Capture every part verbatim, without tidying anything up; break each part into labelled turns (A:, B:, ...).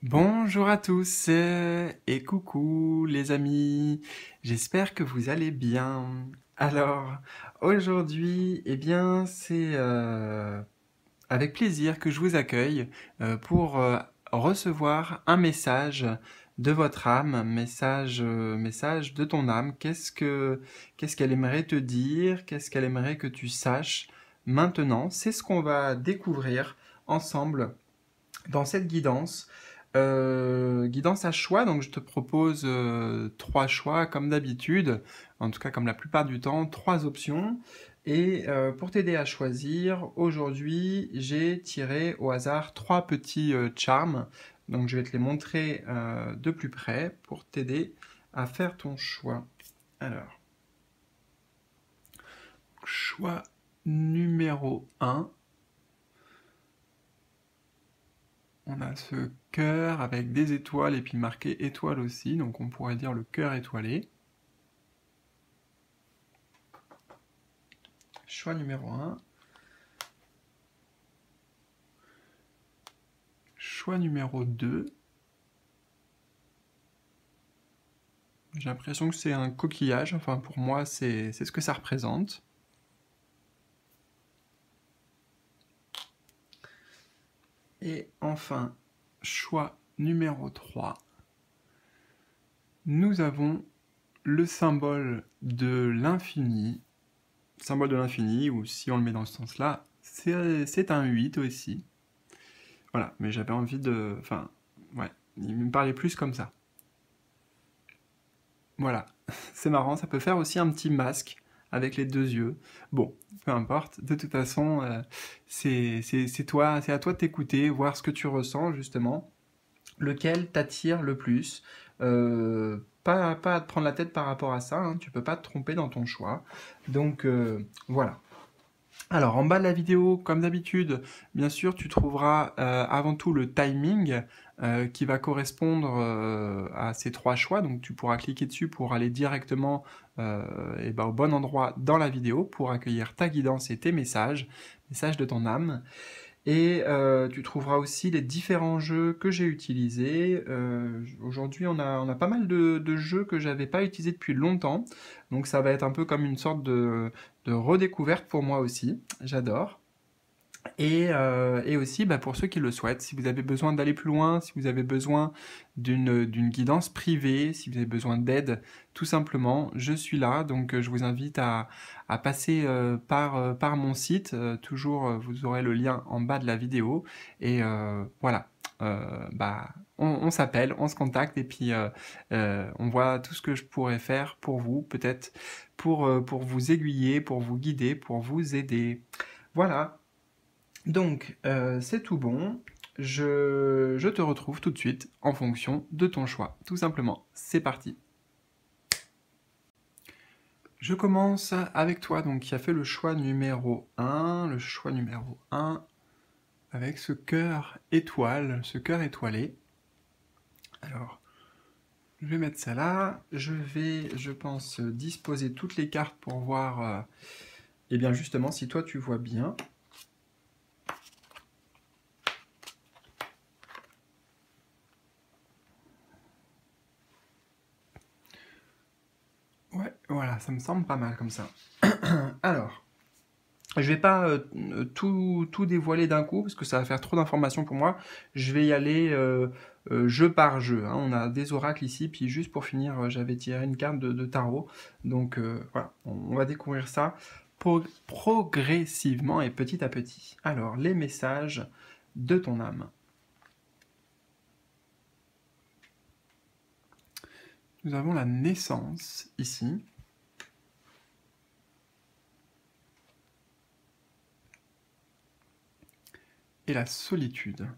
A: Bonjour à tous euh, et coucou les amis, j'espère que vous allez bien. Alors, aujourd'hui, eh bien, c'est euh, avec plaisir que je vous accueille euh, pour euh, recevoir un message de votre âme, message, euh, message de ton âme. Qu'est-ce que, qu'est-ce qu'elle aimerait te dire? Qu'est-ce qu'elle aimerait que tu saches maintenant? C'est ce qu'on va découvrir ensemble dans cette guidance. Euh, guidance à choix, donc je te propose euh, trois choix comme d'habitude, en tout cas comme la plupart du temps, trois options. Et euh, pour t'aider à choisir, aujourd'hui j'ai tiré au hasard trois petits euh, charms, donc je vais te les montrer euh, de plus près pour t'aider à faire ton choix. Alors, choix numéro un. On a ce cœur avec des étoiles et puis marqué étoile aussi, donc on pourrait dire le cœur étoilé. Choix numéro un. Choix numéro deux. J'ai l'impression que c'est un coquillage, enfin pour moi c'est ce que ça représente. Et enfin, choix numéro trois. Nous avons le symbole de l'infini. Symbole de l'infini, ou si on le met dans ce sens-là, c'est un huit aussi. Voilà, mais j'avais envie de... Enfin, ouais, il me parlait plus comme ça. Voilà, c'est marrant, ça peut faire aussi un petit masque avec les deux yeux. Bon, peu importe, de toute façon, euh, c'est toi, c'est à toi de t'écouter, voir ce que tu ressens justement, lequel t'attire le plus. Euh, pas, pas à te prendre la tête par rapport à ça, hein, tu peux pas te tromper dans ton choix. Donc euh, voilà. Alors, en bas de la vidéo, comme d'habitude, bien sûr, tu trouveras euh, avant tout le timing euh, qui va correspondre euh, à ces trois choix. Donc, tu pourras cliquer dessus pour aller directement euh, et ben, au bon endroit dans la vidéo pour accueillir ta guidance et tes messages, messages de ton âme. Et euh, tu trouveras aussi les différents jeux que j'ai utilisés. Euh, Aujourd'hui, on a, on a pas mal de, de jeux que j'avais pas utilisés depuis longtemps. Donc ça va être un peu comme une sorte de, de redécouverte pour moi aussi. J'adore. Et, euh, et aussi, bah, pour ceux qui le souhaitent, si vous avez besoin d'aller plus loin, si vous avez besoin d'une d'une guidance privée, si vous avez besoin d'aide, tout simplement, je suis là. Donc, euh, je vous invite à, à passer euh, par, euh, par mon site. Euh, toujours, euh, vous aurez le lien en bas de la vidéo. Et euh, voilà, euh, bah, on, on s'appelle, on se contacte et puis euh, euh, on voit tout ce que je pourrais faire pour vous, peut-être pour, euh, pour vous aiguiller, pour vous guider, pour vous aider. Voilà. Donc, euh, c'est tout bon. Je, je te retrouve tout de suite en fonction de ton choix. Tout simplement, c'est parti. Je commence avec toi, donc qui a fait le choix numéro un. Le choix numéro un avec ce cœur étoile, ce cœur étoilé. Alors, je vais mettre ça là. Je vais, je pense, disposer toutes les cartes pour voir, euh, eh bien justement, si toi tu vois bien. Ouais, voilà, ça me semble pas mal comme ça. Alors, je vais pas euh, tout, tout dévoiler d'un coup parce que ça va faire trop d'informations pour moi. Je vais y aller euh, euh, jeu par jeu, hein. On a des oracles ici, puis juste pour finir, euh, j'avais tiré une carte de, de tarot. Donc euh, voilà, on, on va découvrir ça pro progressivement et petit à petit. Alors, les messages de ton âme. Nous avons la naissance ici. Et la solitude.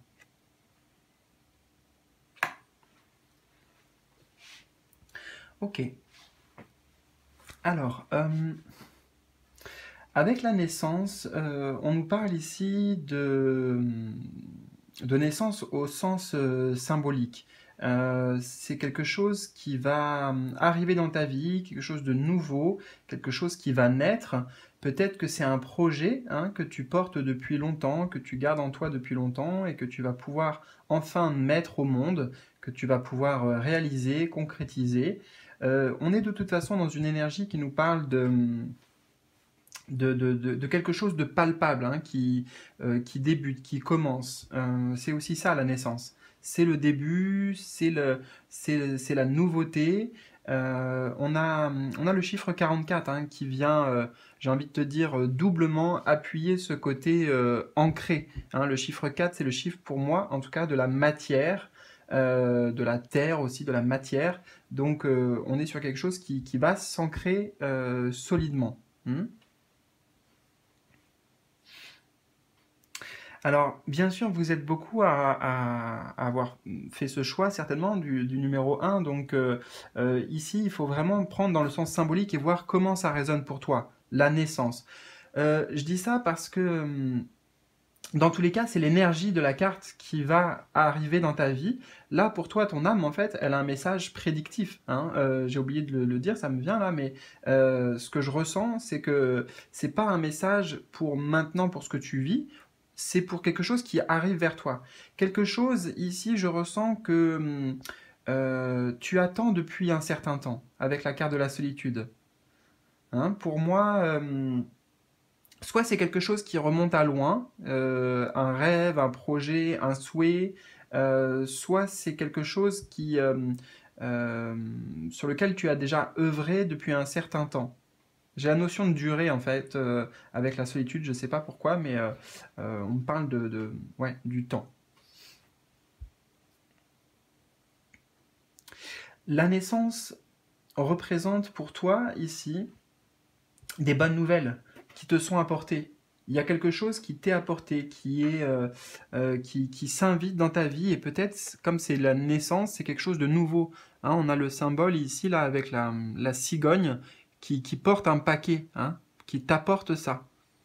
A: Ok. Alors, euh, avec la naissance, euh, on nous parle ici de, de naissance au sens euh, symbolique. Euh, c'est quelque chose qui va hum, arriver dans ta vie, quelque chose de nouveau, quelque chose qui va naître. Peut-être que c'est un projet hein, que tu portes depuis longtemps, que tu gardes en toi depuis longtemps et que tu vas pouvoir enfin mettre au monde, que tu vas pouvoir euh, réaliser, concrétiser. Euh, on est de toute façon dans une énergie qui nous parle de, hum, de, de, de, de quelque chose de palpable hein, qui, euh, qui débute, qui commence. Euh, c'est aussi ça la naissance. C'est le début, c'est le, c'est, c'est la nouveauté. Euh, on, a, on a le chiffre quarante-quatre hein, qui vient, euh, j'ai envie de te dire, euh, doublement appuyer ce côté euh, ancré. Hein. Le chiffre quatre, c'est le chiffre pour moi, en tout cas, de la matière, euh, de la terre aussi, de la matière. Donc euh, on est sur quelque chose qui, qui va s'ancrer euh, solidement. Hmm. Alors, bien sûr, vous êtes beaucoup à, à- à avoir fait ce choix, certainement, du, du numéro un. Donc, euh, euh, ici, il faut vraiment prendre dans le sens symbolique et voir comment ça résonne pour toi, la naissance. Euh, je dis ça parce que, hum, dans tous les cas, c'est l'énergie de la carte qui va arriver dans ta vie. Là, pour toi, ton âme, en fait, elle a un message prédictif. Hein. Euh, j'ai oublié de le, le dire, ça me vient là, mais euh, ce que je ressens, c'est que c'est pas un message pour maintenant, pour ce que tu vis, c'est pour quelque chose qui arrive vers toi. Quelque chose, ici, je ressens que hum, euh, tu attends depuis un certain temps, avec la carte de la solitude. Hein. Pour moi, euh, soit c'est quelque chose qui remonte à loin, euh, un rêve, un projet, un souhait, euh, soit c'est quelque chose qui, euh, euh, sur lequel tu as déjà œuvré depuis un certain temps. J'ai la notion de durée en fait euh, avec la solitude, je ne sais pas pourquoi, mais euh, euh, on me parle de, de- ouais, du temps. La naissance représente pour toi ici des bonnes nouvelles qui te sont apportées. Il y a quelque chose qui t'est apporté, qui est euh, euh, qui, qui s'invite dans ta vie et peut-être comme c'est la naissance, c'est quelque chose de nouveau. Hein, on a le symbole ici là avec la, la cigogne qui, qui porte un paquet, hein, qui t'apporte ça.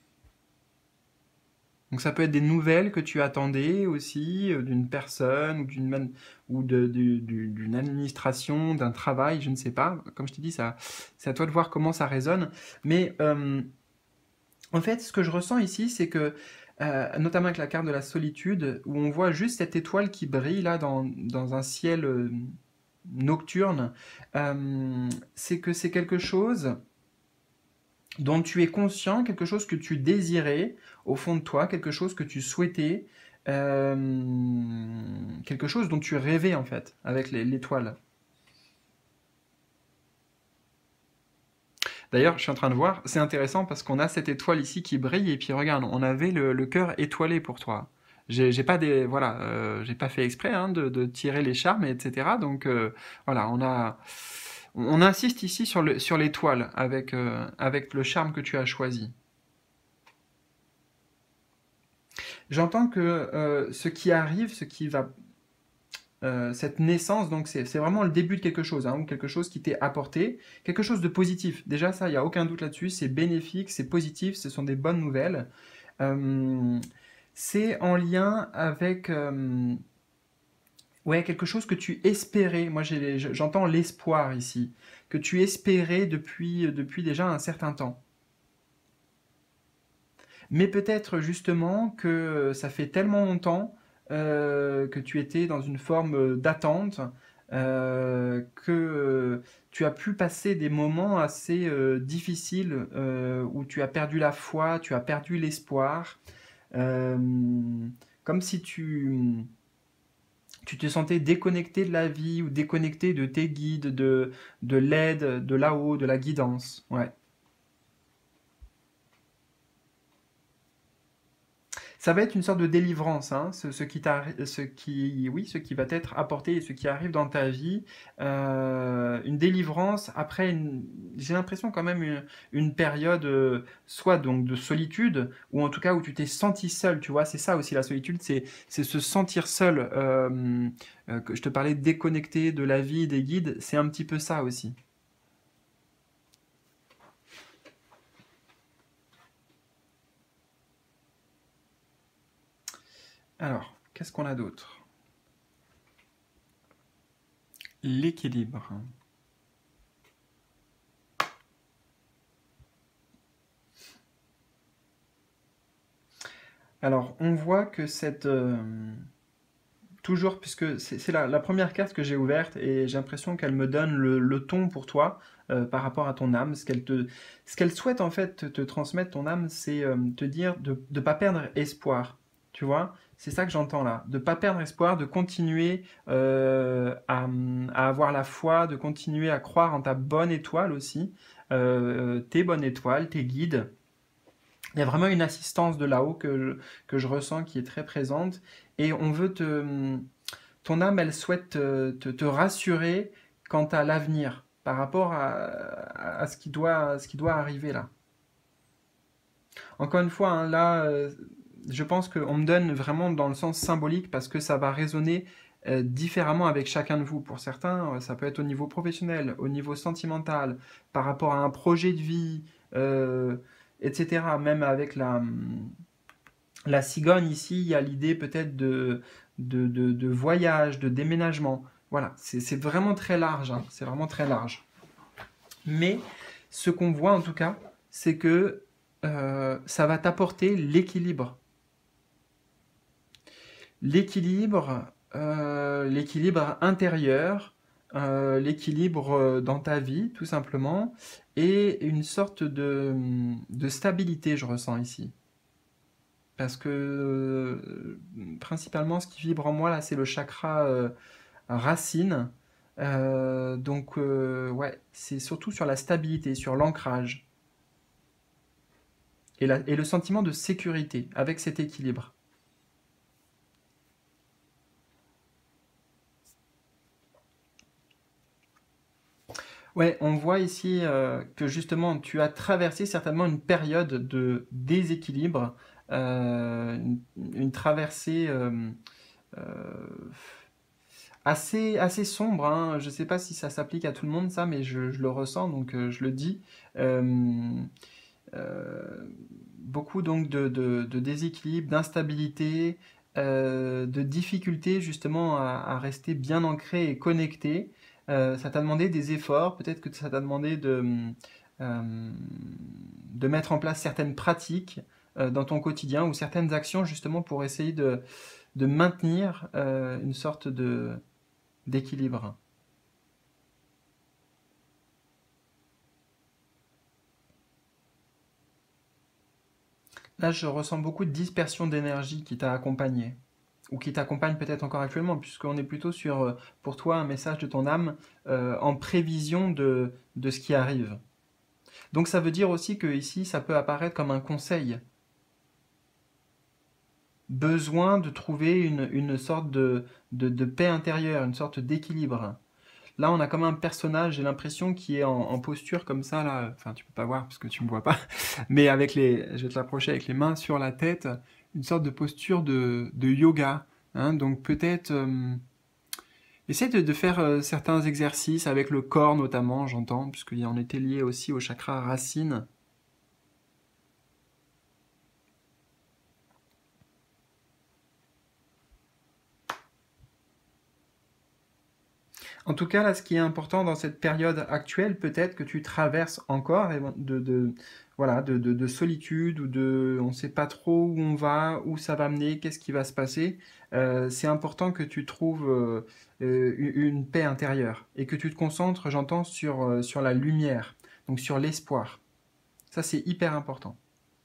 A: Donc ça peut être des nouvelles que tu attendais aussi euh, d'une personne ou d'une man- ou de- du- du- d'une administration, d'un travail, je ne sais pas. Comme je t'ai dit, ça, c'est à toi de voir comment ça résonne. Mais euh, en fait, ce que je ressens ici, c'est que, euh, notamment avec la carte de la solitude, où on voit juste cette étoile qui brille là dans, dans un ciel euh, nocturne, euh, c'est que c'est quelque chose dont tu es conscient, quelque chose que tu désirais au fond de toi, quelque chose que tu souhaitais, euh, quelque chose dont tu rêvais en fait avec les- l'étoile. D'ailleurs, je suis en train de voir, c'est intéressant parce qu'on a cette étoile ici qui brille et puis regarde, on avait le, le cœur étoilé pour toi. J'ai j'ai pas des, voilà, euh, j'ai pas fait exprès hein, de, de tirer les charmes, et cetera. Donc euh, voilà, on a, on insiste ici sur le, sur l'étoile avec, euh, avec le charme que tu as choisi. J'entends que euh, ce qui arrive, ce qui va, euh, cette naissance, donc c'est c'est vraiment le début de quelque chose, hein, ou quelque chose qui t'est apporté, quelque chose de positif. Déjà ça, il y a aucun doute là-dessus. C'est bénéfique, c'est positif, ce sont des bonnes nouvelles. Euh, c'est en lien avec euh, ouais, quelque chose que tu espérais. Moi, j'ai- j'entends l'espoir ici, que tu espérais depuis, depuis déjà un certain temps. Mais peut-être justement que ça fait tellement longtemps euh, que tu étais dans une forme d'attente euh, que tu as pu passer des moments assez euh, difficiles euh, où tu as perdu la foi, tu as perdu l'espoir, euh, comme si tu, tu te sentais déconnecté de la vie ou déconnecté de tes guides, de, de l'aide, de là-haut, de la guidance. Ouais. Ça va être une sorte de délivrance, hein, ce, ce qui ce qui, oui, ce qui va t'être apporté et ce qui arrive dans ta vie, euh, une délivrance après, une- j'ai l'impression quand même une, une période, euh, soit donc de solitude, ou en tout cas où tu t'es senti seul, tu vois, c'est ça aussi la solitude, c'est c'est se sentir seul. Euh, euh, que je te parlais de déconnecté de la vie, des guides, c'est un petit peu ça aussi. Alors, qu'est-ce qu'on a d'autre? l'équilibre. Alors, on voit que cette... euh, toujours, puisque c'est la, la première carte que j'ai ouverte et j'ai l'impression qu'elle me donne le, le ton pour toi euh, par rapport à ton âme. Ce qu'elle te, ce qu'elle souhaite en fait te, te transmettre, ton âme, c'est euh, te dire de ne pas perdre espoir. Tu vois, c'est ça que j'entends là. De ne pas perdre espoir, de continuer euh, à, à avoir la foi, de continuer à croire en ta bonne étoile aussi, euh, tes bonnes étoiles, tes guides. Il y a vraiment une assistance de là-haut que je, que je ressens qui est très présente. Et on veut te... Ton âme, elle souhaite te, te, te rassurer quant à l'avenir, par rapport à, à, ce qui doit, à ce qui doit arriver là. Encore une fois, hein, là, euh, je pense qu'on me donne vraiment dans le sens symbolique parce que ça va résonner euh, différemment avec chacun de vous. Pour certains, ça peut être au niveau professionnel, au niveau sentimental, par rapport à un projet de vie, euh, et cetera. Même avec la, la cigogne ici, il y a l'idée peut-être de, de, de, de voyage, de déménagement. Voilà, c'est vraiment très large, hein, c'est vraiment très large. Mais ce qu'on voit en tout cas, c'est que euh, ça va t'apporter l'équilibre. L'équilibre, euh, l'équilibre intérieur, euh, l'équilibre dans ta vie, tout simplement, et une sorte de, de stabilité, je ressens ici. Parce que euh, principalement, ce qui vibre en moi, là, c'est le chakra euh, racine. Euh, donc, euh, ouais, c'est surtout sur la stabilité, sur l'ancrage. Et, la- et le sentiment de sécurité avec cet équilibre. Ouais, on voit ici euh, que justement tu as traversé certainement une période de déséquilibre, euh, une, une traversée euh, euh, assez, assez sombre, hein. Je ne sais pas si ça s'applique à tout le monde ça, mais je, je le ressens, donc euh, je le dis. Euh, euh, Beaucoup donc de, de, de déséquilibre, d'instabilité, euh, de difficulté justement à, à rester bien ancré et connecté. Euh, ça t'a demandé des efforts, peut-être que ça t'a demandé de, euh, de mettre en place certaines pratiques euh, dans ton quotidien ou certaines actions justement pour essayer de, de maintenir euh, une sorte de, d'équilibre. Là, je ressens beaucoup de dispersion d'énergie qui t'a accompagné, ou qui t'accompagne peut-être encore actuellement, puisqu'on est plutôt sur, euh, pour toi, un message de ton âme euh, en prévision de, de ce qui arrive. Donc ça veut dire aussi que ici, ça peut apparaître comme un conseil. Besoin de trouver une, une sorte de, de, de paix intérieure, une sorte d'équilibre. Là, on a comme un personnage, j'ai l'impression, qui est en, en posture comme ça, là. Enfin, tu peux pas voir parce que tu me vois pas, mais avec les, je vais te l'approcher avec les mains sur la tête, une sorte de posture de, de yoga. Hein. Donc peut-être, euh, essaie de, de faire euh, certains exercices avec le corps notamment, j'entends, puisqu'il en était lié aussi au chakra racine. En tout cas, là, ce qui est important dans cette période actuelle, peut-être que tu traverses encore de, de, voilà, de, de, de solitude ou de on ne sait pas trop où on va, où ça va mener, qu'est-ce qui va se passer. Euh, c'est important que tu trouves euh, euh, une paix intérieure et que tu te concentres, j'entends, sur, euh, sur la lumière, donc sur l'espoir. Ça, c'est hyper important.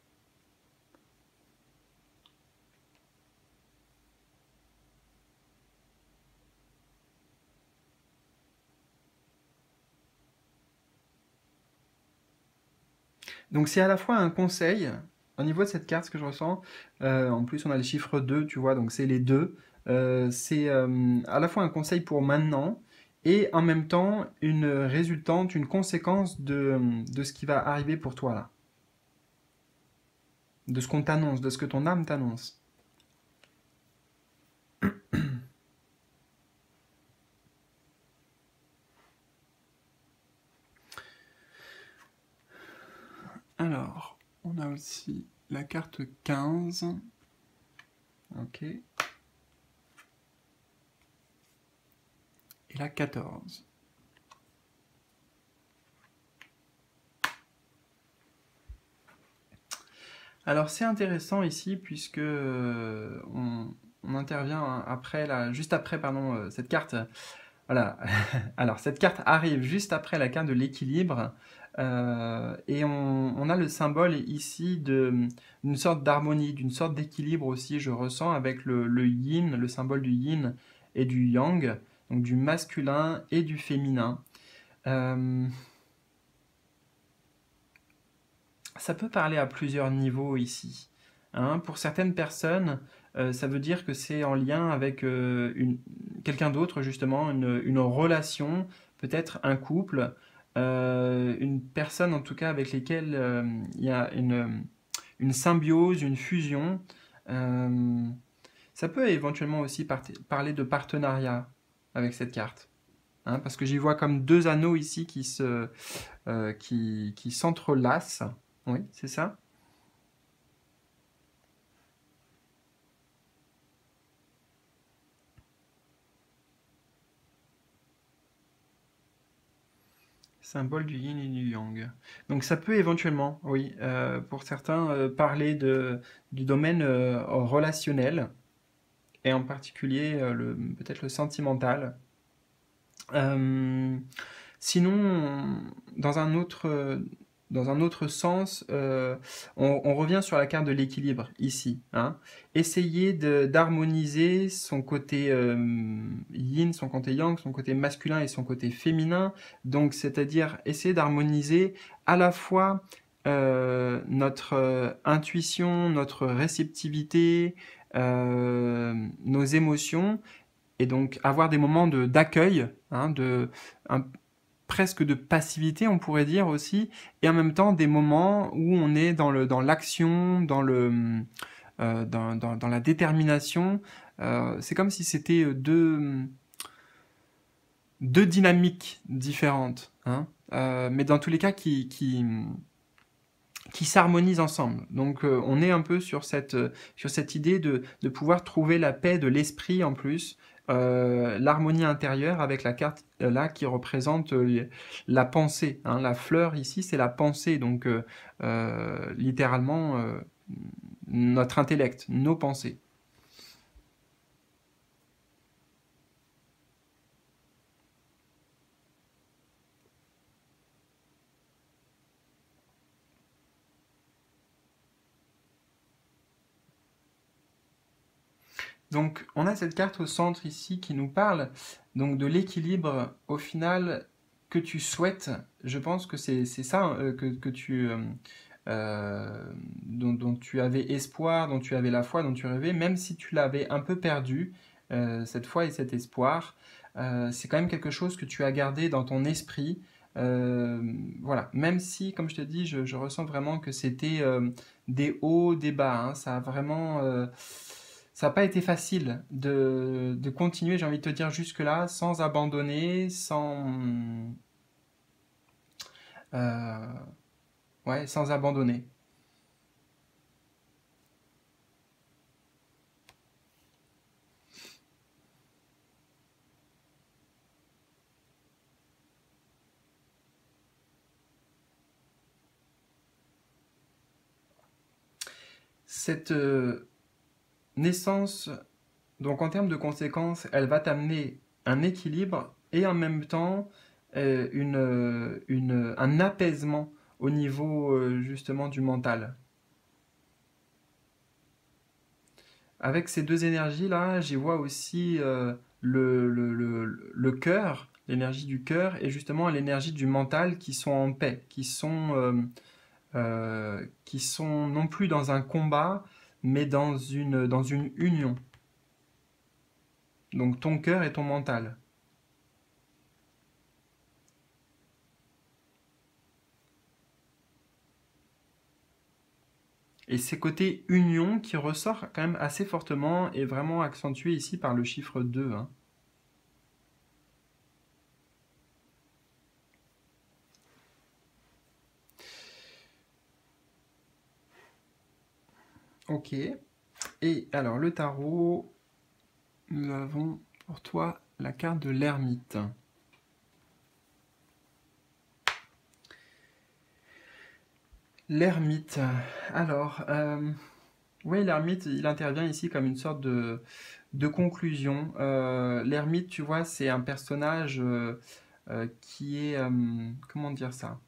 A: Donc c'est à la fois un conseil, au niveau de cette carte, ce que je ressens, euh, en plus on a le chiffre deux, tu vois, donc c'est les deux. Euh, c'est euh, à la fois un conseil pour maintenant et en même temps une résultante, une conséquence de, de ce qui va arriver pour toi là, de ce qu'on t'annonce, de ce que ton âme t'annonce. Alors, on a aussi la carte quinze. Ok. Et et la quatorze. Alors c'est intéressant ici puisque euh, on, on intervient après la, juste après pardon, euh, cette carte. Voilà. Alors cette carte arrive juste après la carte de l'équilibre euh, et on, on a le symbole ici d'une sorte d'harmonie, d'une sorte d'équilibre aussi, je ressens, avec le, le yin, le symbole du yin et du yang, donc du masculin et du féminin. Euh, ça peut parler à plusieurs niveaux ici. Hein. Pour certaines personnes, euh, ça veut dire que c'est en lien avec euh, une- quelqu'un d'autre, justement, une, une relation, peut-être un couple, euh, une personne en tout cas avec lesquelles euh, il y a une, une symbiose, une fusion. Euh, ça peut éventuellement aussi par- parler de partenariat avec cette carte. Hein, parce que j'y vois comme deux anneaux ici qui se, euh, qui, qui s'entrelacent. Oui, c'est ça. Symbole du yin et du yang. Donc ça peut éventuellement, oui, euh, pour certains, euh, parler de, du domaine euh, relationnel, et en particulier euh, le, peut-être le sentimental. Euh, Sinon, dans un autre, dans un autre sens, euh, on, on revient sur la carte de l'équilibre ici. Hein. Essayer de- d'harmoniser son côté euh, yin, son côté yang, son côté masculin et son côté féminin. Donc, c'est-à-dire essayer d'harmoniser à la fois euh, notre euh, intuition, notre réceptivité, euh, nos émotions, et donc avoir des moments de d'accueil, hein, de un, presque de passivité, on pourrait dire aussi, et en même temps des moments où on est dans le dans l'action, dans le euh, dans, dans, dans la détermination. Euh, c'est comme si c'était deux deux dynamiques différentes, hein, euh, mais dans tous les cas qui qui qui s'harmonisent ensemble. Donc euh, on est un peu sur cette, euh, sur cette idée de, de pouvoir trouver la paix de l'esprit en plus, euh, l'harmonie intérieure avec la carte euh, là qui représente euh, la pensée. Hein. La fleur ici c'est la pensée, donc euh, euh, littéralement euh, notre intellect, nos pensées. Donc on a cette carte au centre ici qui nous parle donc de l'équilibre au final que tu souhaites. Je pense que c'est c'est ça euh, que, que tu euh, euh, dont, dont tu avais espoir, dont tu avais la foi, dont tu rêvais, même si tu l'avais un peu perdu, euh, cette foi et cet espoir, euh, c'est quand même quelque chose que tu as gardé dans ton esprit. Euh, voilà, même si, comme je te dis, je, je ressens vraiment que c'était euh, des hauts, des bas. Hein. Ça a vraiment, euh, ça n'a pas été facile de, de continuer, j'ai envie de te dire, jusque-là, sans abandonner, sans, euh, ouais, sans abandonner. Cette euh, naissance, donc en termes de conséquences, elle va t'amener un équilibre et en même temps euh, une, euh, une, un apaisement au niveau euh, justement du mental. Avec ces deux énergies-là, j'y vois aussi euh, le, le, le, le cœur, l'énergie du cœur et justement l'énergie du mental qui sont en paix, qui sont, euh, euh, qui sont non plus dans un combat, mais dans une, dans une union. Donc ton cœur et ton mental. Et c'est côté union qui ressort quand même assez fortement et vraiment accentué ici par le chiffre deux. Hein. Ok. Et alors le tarot, nous avons pour toi la carte de l'ermite. L'ermite. Alors, euh, oui, l'ermite, il intervient ici comme une sorte de, de conclusion. Euh, l'ermite, tu vois, c'est un personnage euh, euh, qui est... euh, comment dire ça?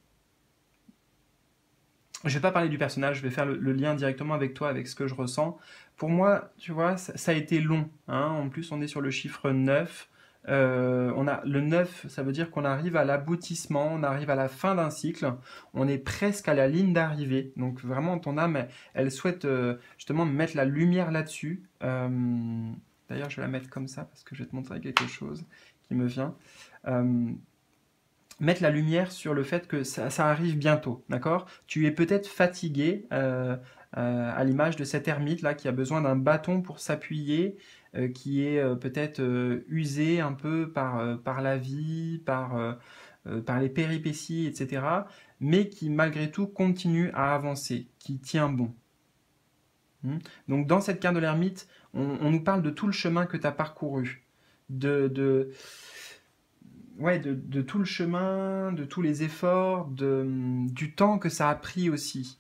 A: Je vais pas parler du personnage, je vais faire le, le lien directement avec toi, avec ce que je ressens. Pour moi, tu vois, ça, ça a été long, hein. En plus, on est sur le chiffre neuf. Euh, on a, le neuf, ça veut dire qu'on arrive à l'aboutissement, on arrive à la fin d'un cycle, on est presque à la ligne d'arrivée. Donc vraiment, ton âme, elle, elle souhaite euh, justement mettre la lumière là-dessus. Euh, D'ailleurs, je vais la mettre comme ça parce que je vais te montrer quelque chose qui me vient. Euh, mettre la lumière sur le fait que ça, ça arrive bientôt, d'accord? Tu es peut-être fatigué, euh, euh, à l'image de cet ermite là qui a besoin d'un bâton pour s'appuyer, euh, qui est euh, peut-être euh, usé un peu par, euh, par la vie, par, euh, euh, par les péripéties, et cetera, mais qui malgré tout continue à avancer, qui tient bon. Hmm. Donc dans cette carte de l'ermite, on, on nous parle de tout le chemin que tu as parcouru, de, de, ouais, de, de tout le chemin, de tous les efforts, de, du temps que ça a pris aussi.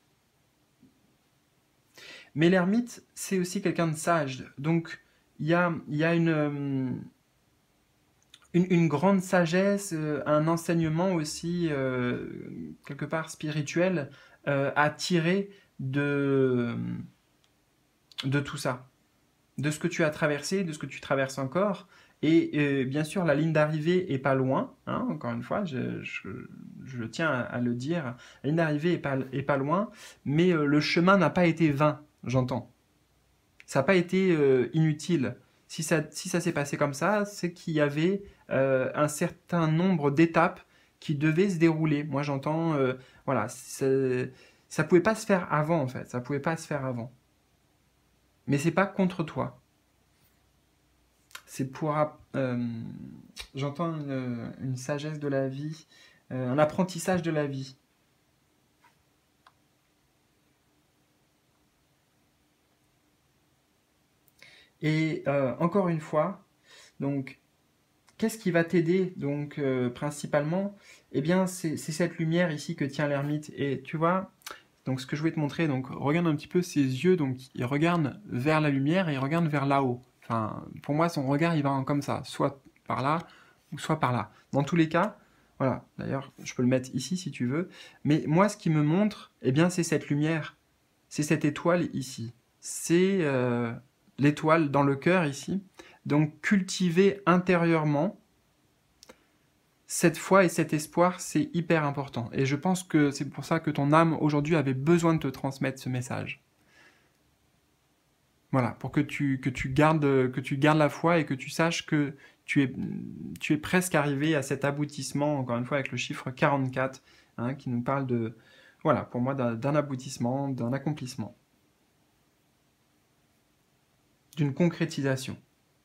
A: Mais l'ermite, c'est aussi quelqu'un de sage. Donc, il y a, il y a une, euh, une, une grande sagesse, euh, un enseignement aussi, euh, quelque part spirituel, euh, à tirer de, de tout ça. De ce que tu as traversé, de ce que tu traverses encore. Et euh, bien sûr, la ligne d'arrivée est pas loin, hein, encore une fois, je, je, je tiens à, à le dire, la ligne d'arrivée est pas, est pas loin, mais euh, le chemin n'a pas été vain, j'entends. Ça n'a pas été euh, inutile. Si ça, si ça s'est passé comme ça, c'est qu'il y avait euh, un certain nombre d'étapes qui devaient se dérouler. Moi, j'entends, euh, voilà, ça ne pouvait pas se faire avant, en fait, ça pouvait pas se faire avant. Mais c'est pas contre toi. C'est pour... Euh, j'entends une, une sagesse de la vie, euh, un apprentissage de la vie. Et euh, encore une fois, donc, qu'est-ce qui va t'aider donc euh, principalement? Eh bien, c'est cette lumière ici que tient l'ermite. Et tu vois, donc ce que je voulais te montrer, donc regarde un petit peu ses yeux, donc il regarde vers la lumière et il regarde vers là-haut. Enfin, pour moi, son regard, il va comme ça, soit par là ou soit par là. Dans tous les cas, voilà. D'ailleurs, je peux le mettre ici si tu veux. Mais moi, ce qui me montre, eh bien, c'est cette lumière, c'est cette étoile ici, c'est euh, l'étoile dans le cœur ici. Donc, cultiver intérieurement cette foi et cet espoir, c'est hyper important. Et je pense que c'est pour ça que ton âme, aujourd'hui, avait besoin de te transmettre ce message. Voilà, pour que tu, que tu, gardes, que tu gardes la foi et que tu saches que tu es, tu es presque arrivé à cet aboutissement, encore une fois, avec le chiffre quarante-quatre, hein, qui nous parle de, voilà, pour moi, d'un aboutissement, d'un accomplissement, d'une concrétisation.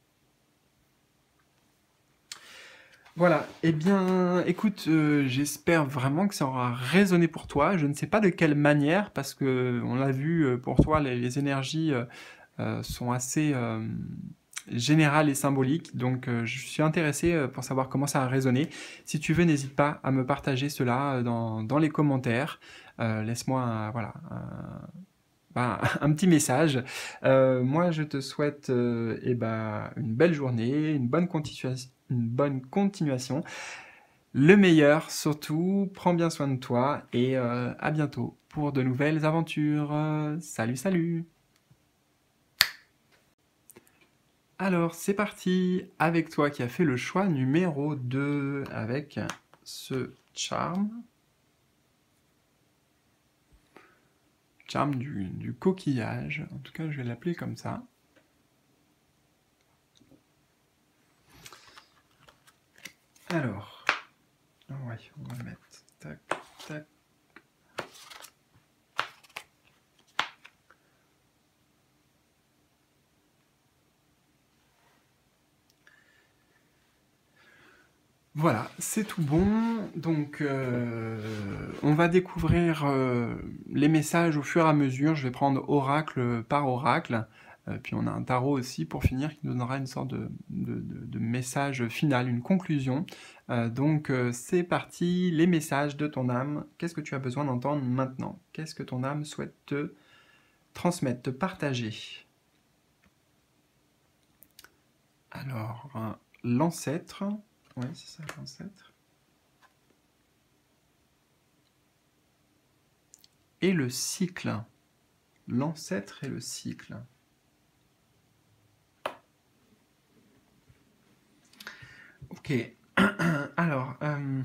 A: Voilà, eh bien, écoute, euh, j'espère vraiment que ça aura résonné pour toi. Je ne sais pas de quelle manière, parce que on l'a vu, euh, pour toi, les, les énergies euh, euh, sont assez euh, générales et symboliques. Donc, euh, je suis intéressé euh, pour savoir comment ça a résonné. Si tu veux, n'hésite pas à me partager cela euh, dans, dans les commentaires. Euh, Laisse-moi, un- voilà, un, ben, un petit message. Euh, moi, je te souhaite euh, eh ben, une belle journée, une bonne continuation. Une bonne continuation, le meilleur surtout, prends bien soin de toi et euh, à bientôt pour de nouvelles aventures. Euh, salut, salut. Alors, c'est parti avec toi qui a fait le choix numéro deux avec ce charme. Charme du, du coquillage, en tout cas je vais l'appeler comme ça. Alors, ouais, on va le mettre, tac, tac. Voilà, c'est tout bon. Donc, euh, on va découvrir euh, les messages au fur et à mesure. Je vais prendre oracle par oracle. Euh, puis on a un tarot aussi pour finir qui nous donnera une sorte de, de, de, de message final, une conclusion. Euh, donc euh, c'est parti, les messages de ton âme. Qu'est-ce que tu as besoin d'entendre maintenant? Qu'est-ce que ton âme souhaite te transmettre, te partager? Alors, euh, l'ancêtre. Oui, c'est ça, l'ancêtre. Et le cycle. L'ancêtre et le cycle. Ok. Alors, euh,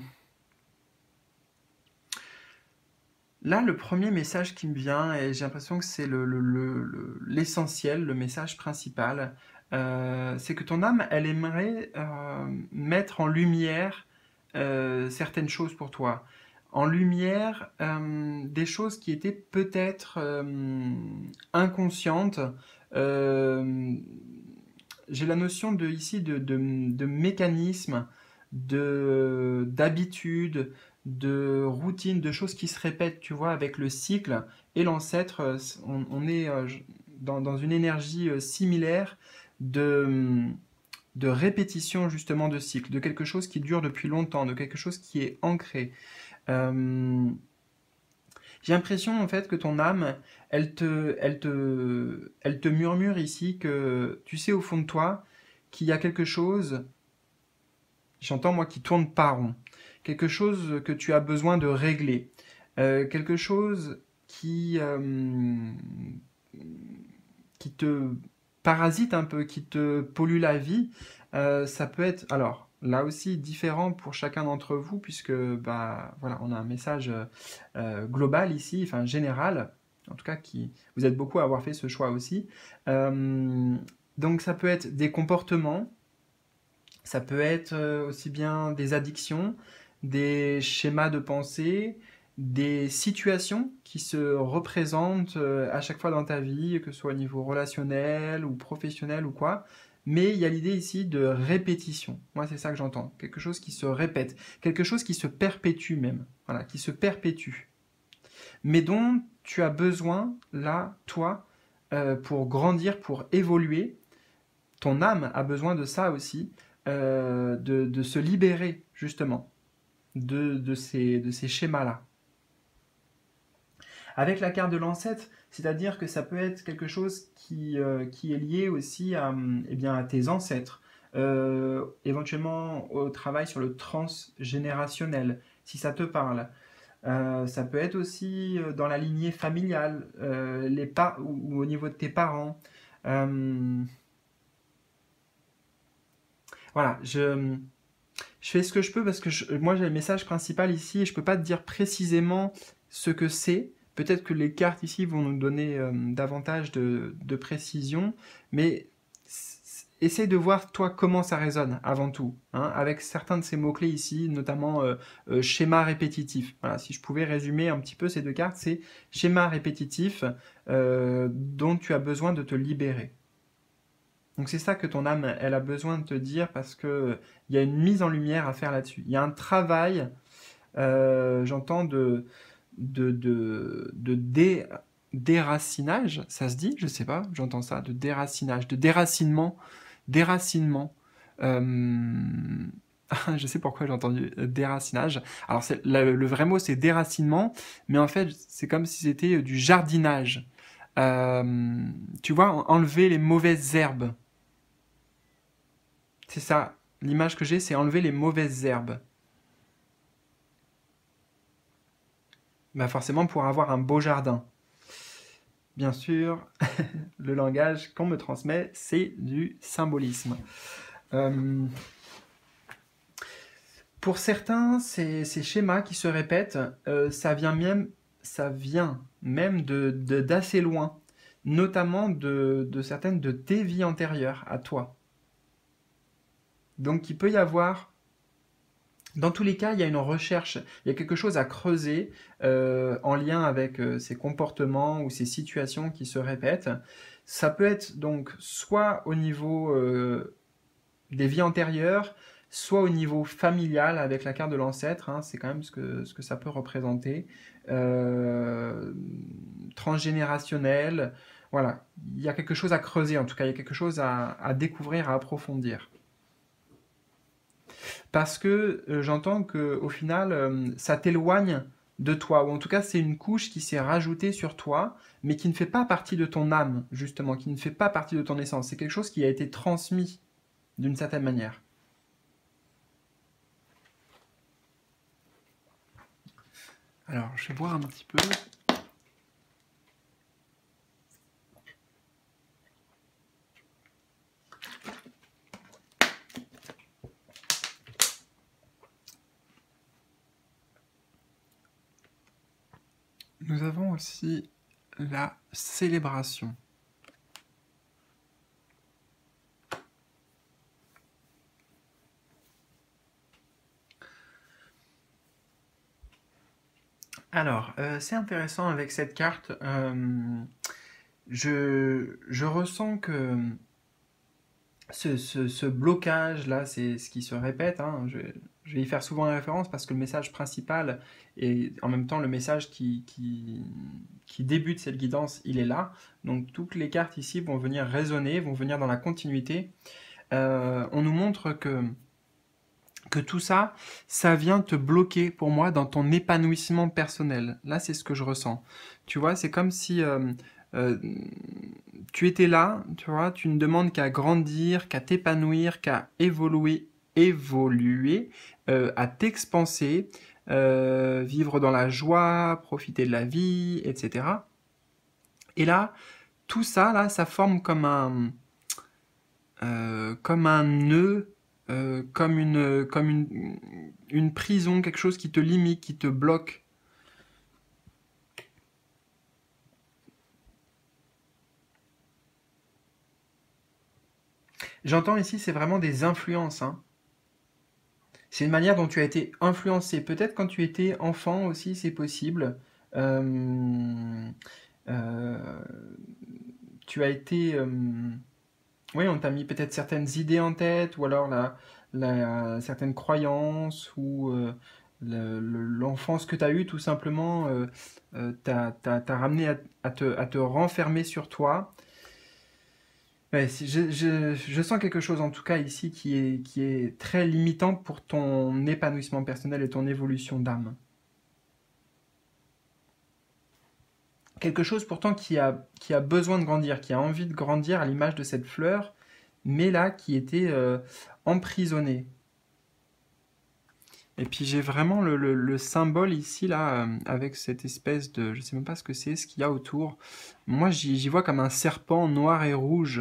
A: là, le premier message qui me vient, et j'ai l'impression que c'est le, le, le, l'essentiel, le message principal, euh, c'est que ton âme, elle aimerait euh, mettre en lumière euh, certaines choses pour toi. En lumière, euh, des choses qui étaient peut-être euh, inconscientes. Euh, j'ai la notion de, ici de, de, de mécanisme, de, d'habitude, de routine, de choses qui se répètent, tu vois, avec le cycle et l'ancêtre, on, on est euh, dans, dans une énergie euh, similaire de, de répétition justement de cycle, de quelque chose qui dure depuis longtemps, de quelque chose qui est ancré. Euh, j'ai l'impression en fait que ton âme, elle te, elle te, elle te murmure ici que tu sais au fond de toi qu'il y a quelque chose, j'entends moi, qui tourne pas rond, quelque chose que tu as besoin de régler, euh, quelque chose qui, euh, qui te parasite un peu, qui te pollue la vie. Euh, ça peut être, alors là aussi, différent pour chacun d'entre vous, puisque bah, voilà, on a un message euh, global ici, enfin général, en tout cas, qui, vous êtes beaucoup à avoir fait ce choix aussi. Euh, donc ça peut être des comportements, ça peut être euh, aussi bien des addictions, des schémas de pensée, des situations qui se représentent euh, à chaque fois dans ta vie, que ce soit au niveau relationnel ou professionnel ou quoi. Mais il y a l'idée ici de répétition. Moi, c'est ça que j'entends. Quelque chose qui se répète. Quelque chose qui se perpétue même. Voilà, qui se perpétue. Mais dont tu as besoin, là, toi, euh, pour grandir, pour évoluer. Ton âme a besoin de ça aussi, euh, de, de se libérer, justement, de, de ces, de ces schémas-là. Avec la carte de l'ancêtre, c'est-à-dire que ça peut être quelque chose qui, euh, qui est lié aussi à, eh bien, à tes ancêtres, euh, éventuellement au travail sur le transgénérationnel, si ça te parle. Euh, ça peut être aussi euh, dans la lignée familiale, euh, les par ou, ou au niveau de tes parents. Euh, voilà, je, je fais ce que je peux parce que je- moi j'ai le message principal ici et je peux pas te dire précisément ce que c'est. Peut-être que les cartes ici vont nous donner euh, davantage de, de précision, mais s- essaye de voir toi comment ça résonne avant tout, hein, avec certains de ces mots-clés ici, notamment euh, euh, schéma répétitif. Voilà, si je pouvais résumer un petit peu ces deux cartes, c'est schéma répétitif euh, dont tu as besoin de te libérer. Donc c'est ça que ton âme, elle a besoin de te dire parce que il y a une mise en lumière à faire là-dessus. Il y a un travail, euh, j'entends, de, de, de, de dé- déracinage, ça se dit, je sais pas, j'entends ça, de déracinage, de déracinement, déracinement. Euh, je sais pourquoi j'ai entendu euh, déracinage. Alors c'est, le, le vrai mot c'est déracinement, mais en fait c'est comme si c'était euh, du jardinage. Euh, tu vois, en- enlever les mauvaises herbes. C'est ça. L'image que j'ai, c'est enlever les mauvaises herbes. Bah forcément pour avoir un beau jardin. Bien sûr, le langage qu'on me transmet, c'est du symbolisme. Euh, pour certains, ces, ces schémas qui se répètent, euh, ça vient même, ça vient même de, de- d'assez loin, notamment de, de certaines de tes vies antérieures à toi. Donc il peut y avoir. Dans tous les cas, il y a une recherche, il y a quelque chose à creuser euh, en lien avec euh, ces comportements ou ces situations qui se répètent. Ça peut être donc soit au niveau euh, des vies antérieures, soit au niveau familial avec la carte de l'ancêtre, hein, c'est quand même ce que, ce que ça peut représenter, euh, transgénérationnel. voilà, il y a quelque chose à creuser, en tout cas, il y a quelque chose à, à découvrir, à approfondir. Parce que euh, j'entends que au final, euh, ça t'éloigne de toi, ou en tout cas, c'est une couche qui s'est rajoutée sur toi, mais qui ne fait pas partie de ton âme, justement, qui ne fait pas partie de ton essence. C'est quelque chose qui a été transmis d'une certaine manière. Alors, je vais boire un petit peu. Nous avons aussi la célébration. Alors, euh, c'est intéressant avec cette carte. euh, je, je ressens que ce, ce- ce blocage-là, c'est ce qui se répète, hein. Je, je vais y faire souvent référence parce que le message principal et en même temps le message qui, qui, qui débute cette guidance, il est là. Donc toutes les cartes ici vont venir résonner, vont venir dans la continuité. Euh, on nous montre que que tout ça, ça vient te bloquer pour moi dans ton épanouissement personnel. Là, c'est ce que je ressens. Tu vois, c'est comme si euh, euh, tu étais là, tu vois, tu ne demandes qu'à grandir, qu'à t'épanouir, qu'à évoluer, évoluer, euh, à t'expanser, euh, vivre dans la joie, profiter de la vie, et cetera. Et là, tout ça, là, ça forme comme un, euh, comme un nœud, euh, comme, une, comme une, une prison, quelque chose qui te limite, qui te bloque. J'entends ici, c'est vraiment des influences, hein. C'est une manière dont tu as été influencé. Peut-être quand tu étais enfant aussi, c'est possible. Euh, euh, Tu as été... euh, oui, on t'a mis peut-être certaines idées en tête, ou alors la, la- certaines croyances, ou euh, le- le- l'enfance que tu as eue, tout simplement, euh, euh, t'a, t'a- t'a ramené à, à te, à te renfermer sur toi. Ouais, si- je, je- je sens quelque chose, en tout cas ici, qui est, qui est très limitant pour ton épanouissement personnel et ton évolution d'âme. Quelque chose pourtant qui a, qui a besoin de grandir, qui a envie de grandir à l'image de cette fleur, mais là, qui était euh, emprisonnée. Et puis j'ai vraiment le, le- le symbole ici, là, euh, avec cette espèce de... Je sais même pas ce que c'est, ce qu'il y a autour. Moi, j'y j'y vois comme un serpent noir et rouge.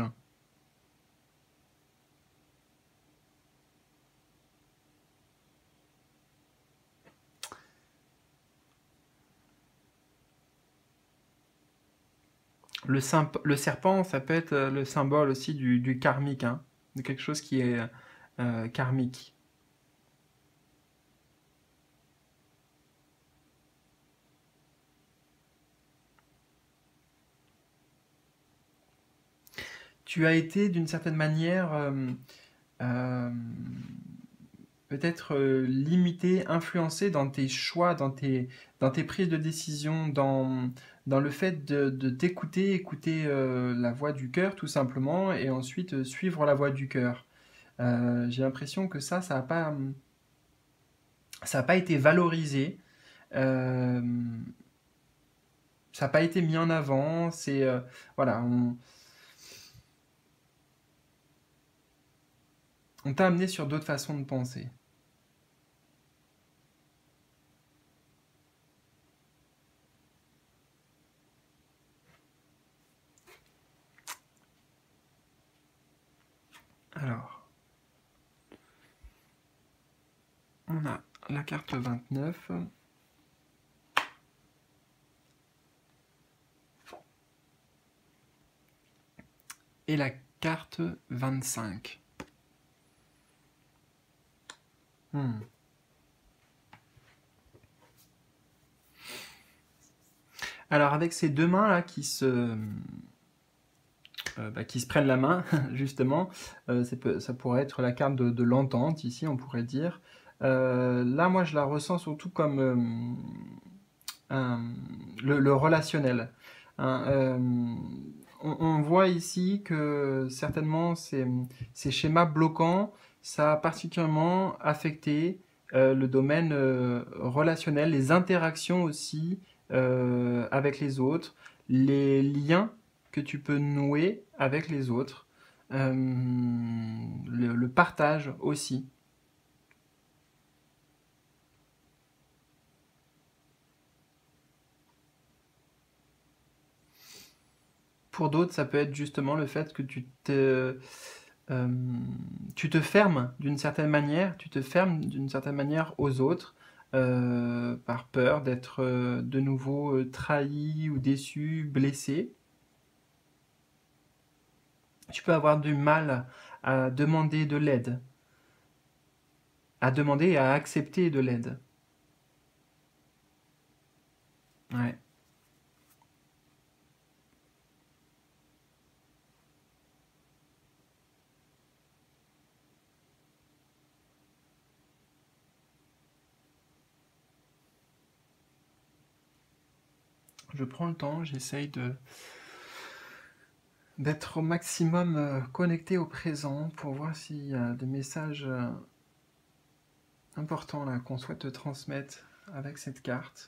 A: Le, symp- le serpent, ça peut être euh, le symbole aussi du, du karmique, hein, de quelque chose qui est euh, karmique. Tu as été d'une certaine manière euh, euh, peut-être euh, limité, influencé dans tes choix, dans tes, dans tes prises de décision, dans, dans le fait de, de t'écouter, écouter euh, la voix du cœur tout simplement, et ensuite euh, suivre la voix du cœur. Euh, j'ai l'impression que ça, ça n'a pas, ça a pas été valorisé, euh, ça n'a pas été mis en avant. C'est euh, voilà, on, on t'a amené sur d'autres façons de penser. Alors, on a la carte vingt-neuf et la carte vingt-cinq. Hmm. Alors avec ces deux mains là qui se, euh, bah, qui se prennent la main justement, euh, ça, ça pourrait être la carte de, de l'entente ici, on pourrait dire. Euh, là moi je la ressens surtout comme euh, un- le, le relationnel, hein. Euh, on, on voit ici que certainement ces, ces schémas bloquants, ça a particulièrement affecté euh, le domaine euh, relationnel, les interactions aussi euh, avec les autres, les liens que tu peux nouer avec les autres, euh, le, le partage aussi. Pour d'autres, ça peut être justement le fait que tu te, euh, tu te fermes d'une certaine manière, tu te fermes d'une certaine manière aux autres, euh, par peur d'être euh, de nouveau euh, trahi ou déçu, blessé. Tu peux avoir du mal à demander de l'aide, à demander et à accepter de l'aide. Ouais. Je prends le temps, j'essaye de d'être au maximum euh, connecté au présent pour voir s'il y a des messages euh, importants là qu'on souhaite te transmettre avec cette carte.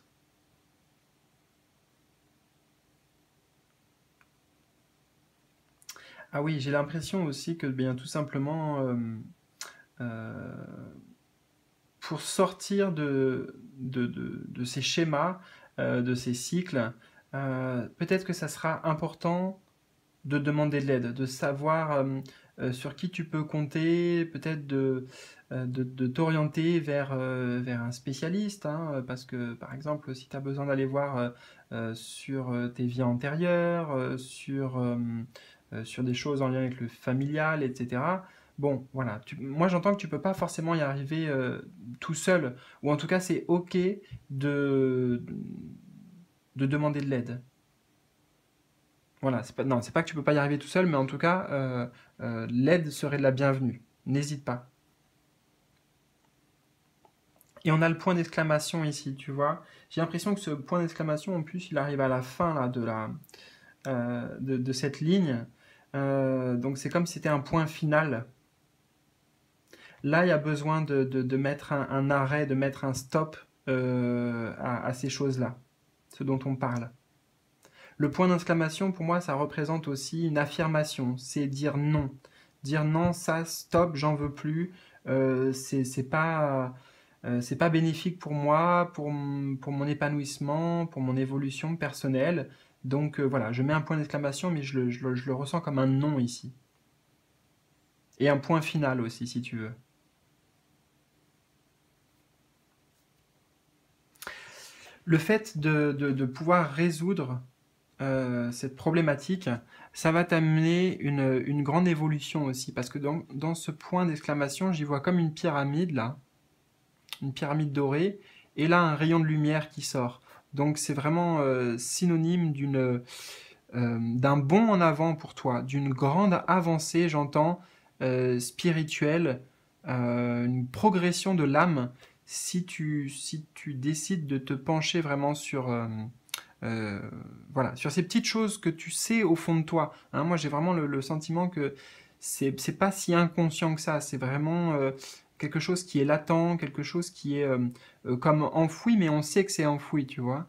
A: Ah oui, j'ai l'impression aussi que bien tout simplement euh, euh, pour sortir de, de, de, de ces schémas, euh, de ces cycles, euh, peut-être que ça sera important de demander de l'aide, de savoir euh, euh, sur qui tu peux compter, peut-être de, euh, de, de t'orienter vers, euh, vers un spécialiste, hein, parce que par exemple, si tu as besoin d'aller voir euh, euh, sur euh, tes vies antérieures, euh, sur, euh, euh, sur des choses en lien avec le familial, et cetera. Bon, voilà. Tu- moi, j'entends que tu peux pas forcément y arriver euh, tout seul, ou en tout cas, c'est ok de, de demander de l'aide. Voilà, c'est pas, non, c'est pas que tu peux pas y arriver tout seul, mais en tout cas, euh, euh, l'aide serait de la bienvenue. N'hésite pas. Et on a le point d'exclamation ici, tu vois. J'ai l'impression que ce point d'exclamation, en plus, il arrive à la fin là, de, la, euh, de, de cette ligne. Euh, donc c'est comme si c'était un point final. Là, il y a besoin de, de, de mettre un, un arrêt, de mettre un stop euh, à, à ces choses-là, ce dont on parle. Le point d'exclamation, pour moi, ça représente aussi une affirmation. C'est dire non. Dire non, ça, stop, j'en veux plus. Euh, c'est c'est pas, euh, c'est pas bénéfique pour moi, pour, m- pour mon épanouissement, pour mon évolution personnelle. Donc euh, voilà, je mets un point d'exclamation, mais je le, je le- je le ressens comme un non ici. Et un point final aussi, si tu veux. Le fait de, de- de pouvoir résoudre euh, cette problématique, ça va t'amener une, une grande évolution aussi, parce que dans, dans ce point d'exclamation, j'y vois comme une pyramide, là, une pyramide dorée, et là, un rayon de lumière qui sort. Donc c'est vraiment euh, synonyme d'une, euh, d'un bond en avant pour toi, d'une grande avancée, j'entends, euh, spirituelle, euh, une progression de l'âme, si tu, si tu décides de te pencher vraiment sur, euh, euh, voilà, sur ces petites choses que tu sais au fond de toi. Hein, moi, j'ai vraiment le, le sentiment que c'est c'est pas si inconscient que ça. C'est vraiment euh, quelque chose qui est latent, quelque chose qui est euh, euh, comme enfoui, mais on sait que c'est enfoui, tu vois.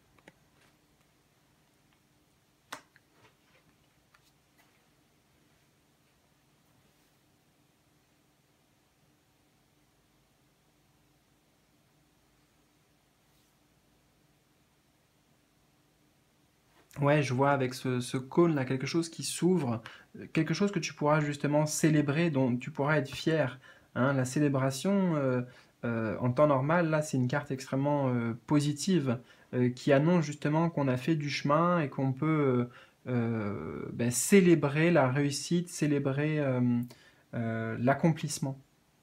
A: Ouais, je vois avec ce, ce cône là quelque chose qui s'ouvre, euh, quelque chose que tu pourras justement célébrer, dont tu pourras être fier. Hein. La célébration, euh, euh, en temps normal, là, c'est une carte extrêmement euh, positive euh, qui annonce justement qu'on a fait du chemin et qu'on peut euh, euh, ben, célébrer la réussite, célébrer euh, euh, l'accomplissement.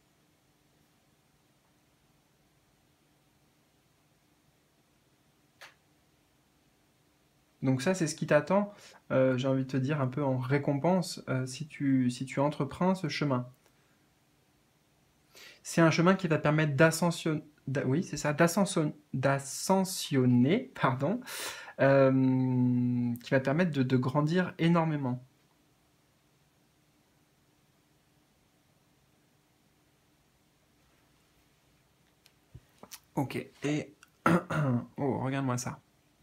A: Donc ça, c'est ce qui t'attend, euh, j'ai envie de te dire, un peu en récompense euh, si tu, si tu entreprends ce chemin. C'est un chemin qui va permettre d'ascension... d'a- oui, c'est ça, d'ascension- d'ascensionner, pardon, euh, qui va te permettre de, de grandir énormément. Ok, et... oh, regarde-moi ça.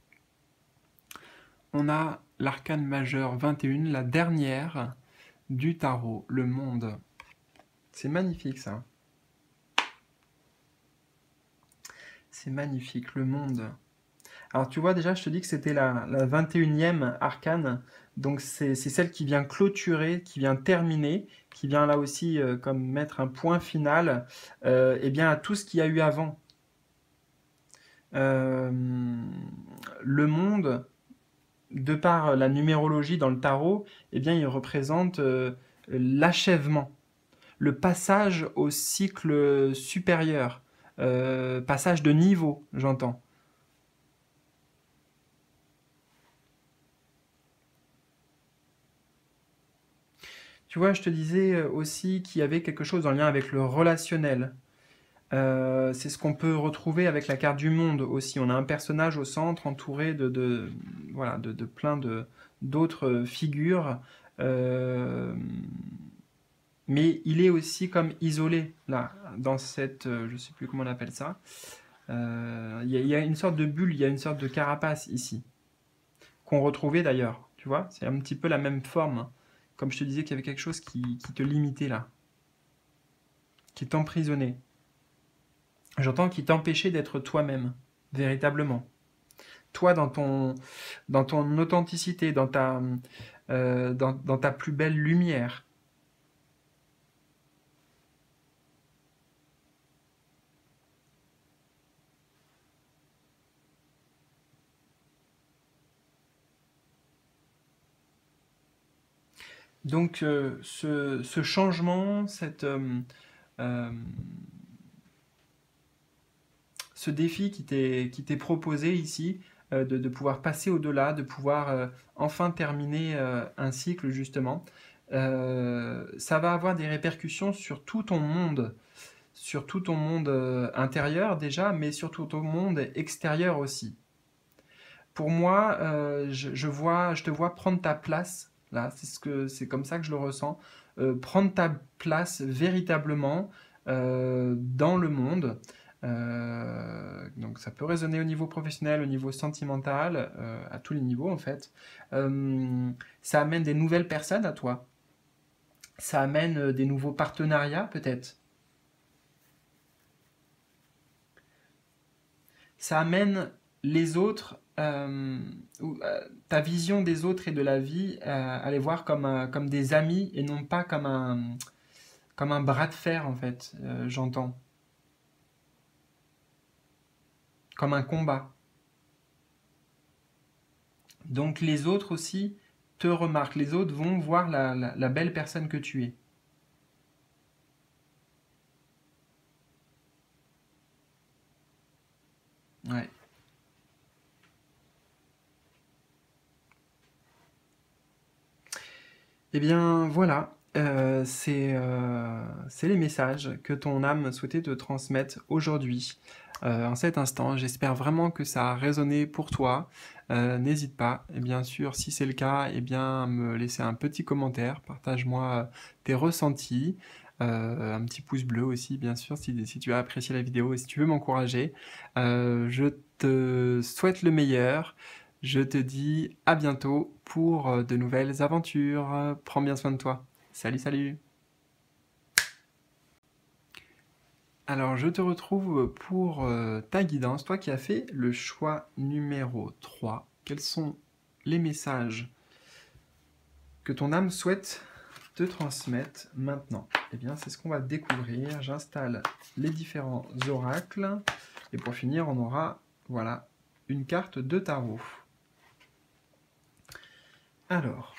A: On a l'arcane majeur vingt et un, la dernière du tarot, le monde. C'est magnifique ça. C'est magnifique, le monde. Alors tu vois déjà, je te dis que c'était la, la vingt et unième arcane, donc c'est c'est celle qui vient clôturer, qui vient terminer, qui vient là aussi euh, comme mettre un point final euh, eh bien, à tout ce qu'il y a eu avant. Euh, le monde, de par la numérologie dans le tarot, eh bien, il représente euh, l'achèvement, le passage au cycle supérieur, euh, passage de niveau, j'entends. Tu vois, je te disais euh, aussi qu'il y avait quelque chose en lien avec le relationnel. Euh, c'est ce qu'on peut retrouver avec la carte du monde aussi. On a un personnage au centre entouré de, de, voilà, de, de plein de, d'autres figures. Euh, mais il est aussi comme isolé, là, dans cette... euh, je ne sais plus comment on appelle ça. Euh, Il y, a- il y a une sorte de bulle, il y a une sorte de carapace ici, qu'on retrouvait d'ailleurs. Tu vois, c'est un petit peu la même forme. Comme je te disais qu'il y avait quelque chose qui, qui te limitait là, qui t'emprisonnait. J'entends qui t'empêchait d'être toi-même, véritablement. Toi, dans ton, dans ton authenticité, dans ta, euh, dans, dans ta plus belle lumière. Donc, euh, ce, ce changement, cette, euh, euh, ce défi qui t'est qui t'est proposé ici, euh, de, de pouvoir passer au-delà, de pouvoir euh, enfin terminer euh, un cycle, justement, euh, ça va avoir des répercussions sur tout ton monde, sur tout ton monde euh, intérieur déjà, mais sur tout ton monde extérieur aussi. Pour moi, euh, je, je vois, je te vois prendre ta place, là, c'est ce que, c'est comme ça que je le ressens, euh, prendre ta place véritablement euh, dans le monde. Euh, donc ça peut résonner au niveau professionnel, au niveau sentimental, euh, à tous les niveaux en fait. Euh, ça amène des nouvelles personnes à toi. Ça amène euh, des nouveaux partenariats peut-être. Ça amène les autres, euh, ou, euh, ta vision des autres et de la vie, euh, à les voir comme, un- comme des amis et non pas comme un, comme un bras de fer, en fait, euh, j'entends. Comme un combat. Donc les autres aussi te remarquent. Les autres vont voir la, la- la belle personne que tu es. Ouais. Eh bien, voilà. Euh, c'est euh, c'est les messages que ton âme souhaitait te transmettre aujourd'hui, euh, en cet instant. J'espère vraiment que ça a résonné pour toi. Euh, n'hésite pas, et bien sûr, si c'est le cas, eh bien, à me laisser un petit commentaire. Partage-moi tes ressentis. Euh, un petit pouce bleu aussi, bien sûr, si, si tu as apprécié la vidéo et si tu veux m'encourager. Euh, je te souhaite le meilleur. Je te dis à bientôt pour euh, de nouvelles aventures. Prends bien soin de toi. Salut, salut. Alors, je te retrouve pour euh, ta guidance, toi qui as fait le choix numéro trois. Quels sont les messages que ton âme souhaite te transmettre maintenant? Eh bien, c'est ce qu'on va découvrir. J'installe les différents oracles. Et pour finir, on aura, voilà, une carte de tarot. Alors,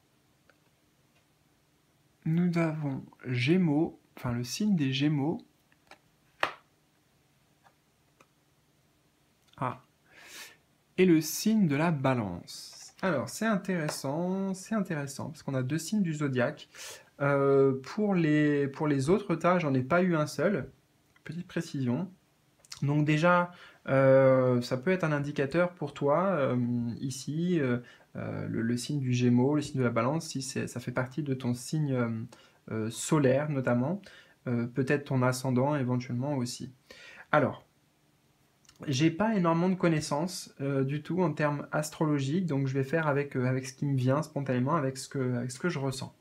A: nous avons Gémeaux, enfin le signe des Gémeaux. Ah, et le signe de la Balance. Alors, c'est intéressant, c'est intéressant, parce qu'on a deux signes du zodiaque. Euh, pour les, pour les autres tas, j'en ai pas eu un seul. Petite précision. Donc déjà, euh, ça peut être un indicateur pour toi, euh, ici, euh, euh, le, le signe du Gémeaux, le signe de la Balance, si c'est- ça fait partie de ton signe euh, euh, solaire notamment, euh, peut-être ton ascendant éventuellement aussi. Alors, j'ai pas énormément de connaissances euh, du tout en termes astrologiques, donc je vais faire avec, euh, avec ce qui me vient spontanément, avec ce que, avec ce que je ressens.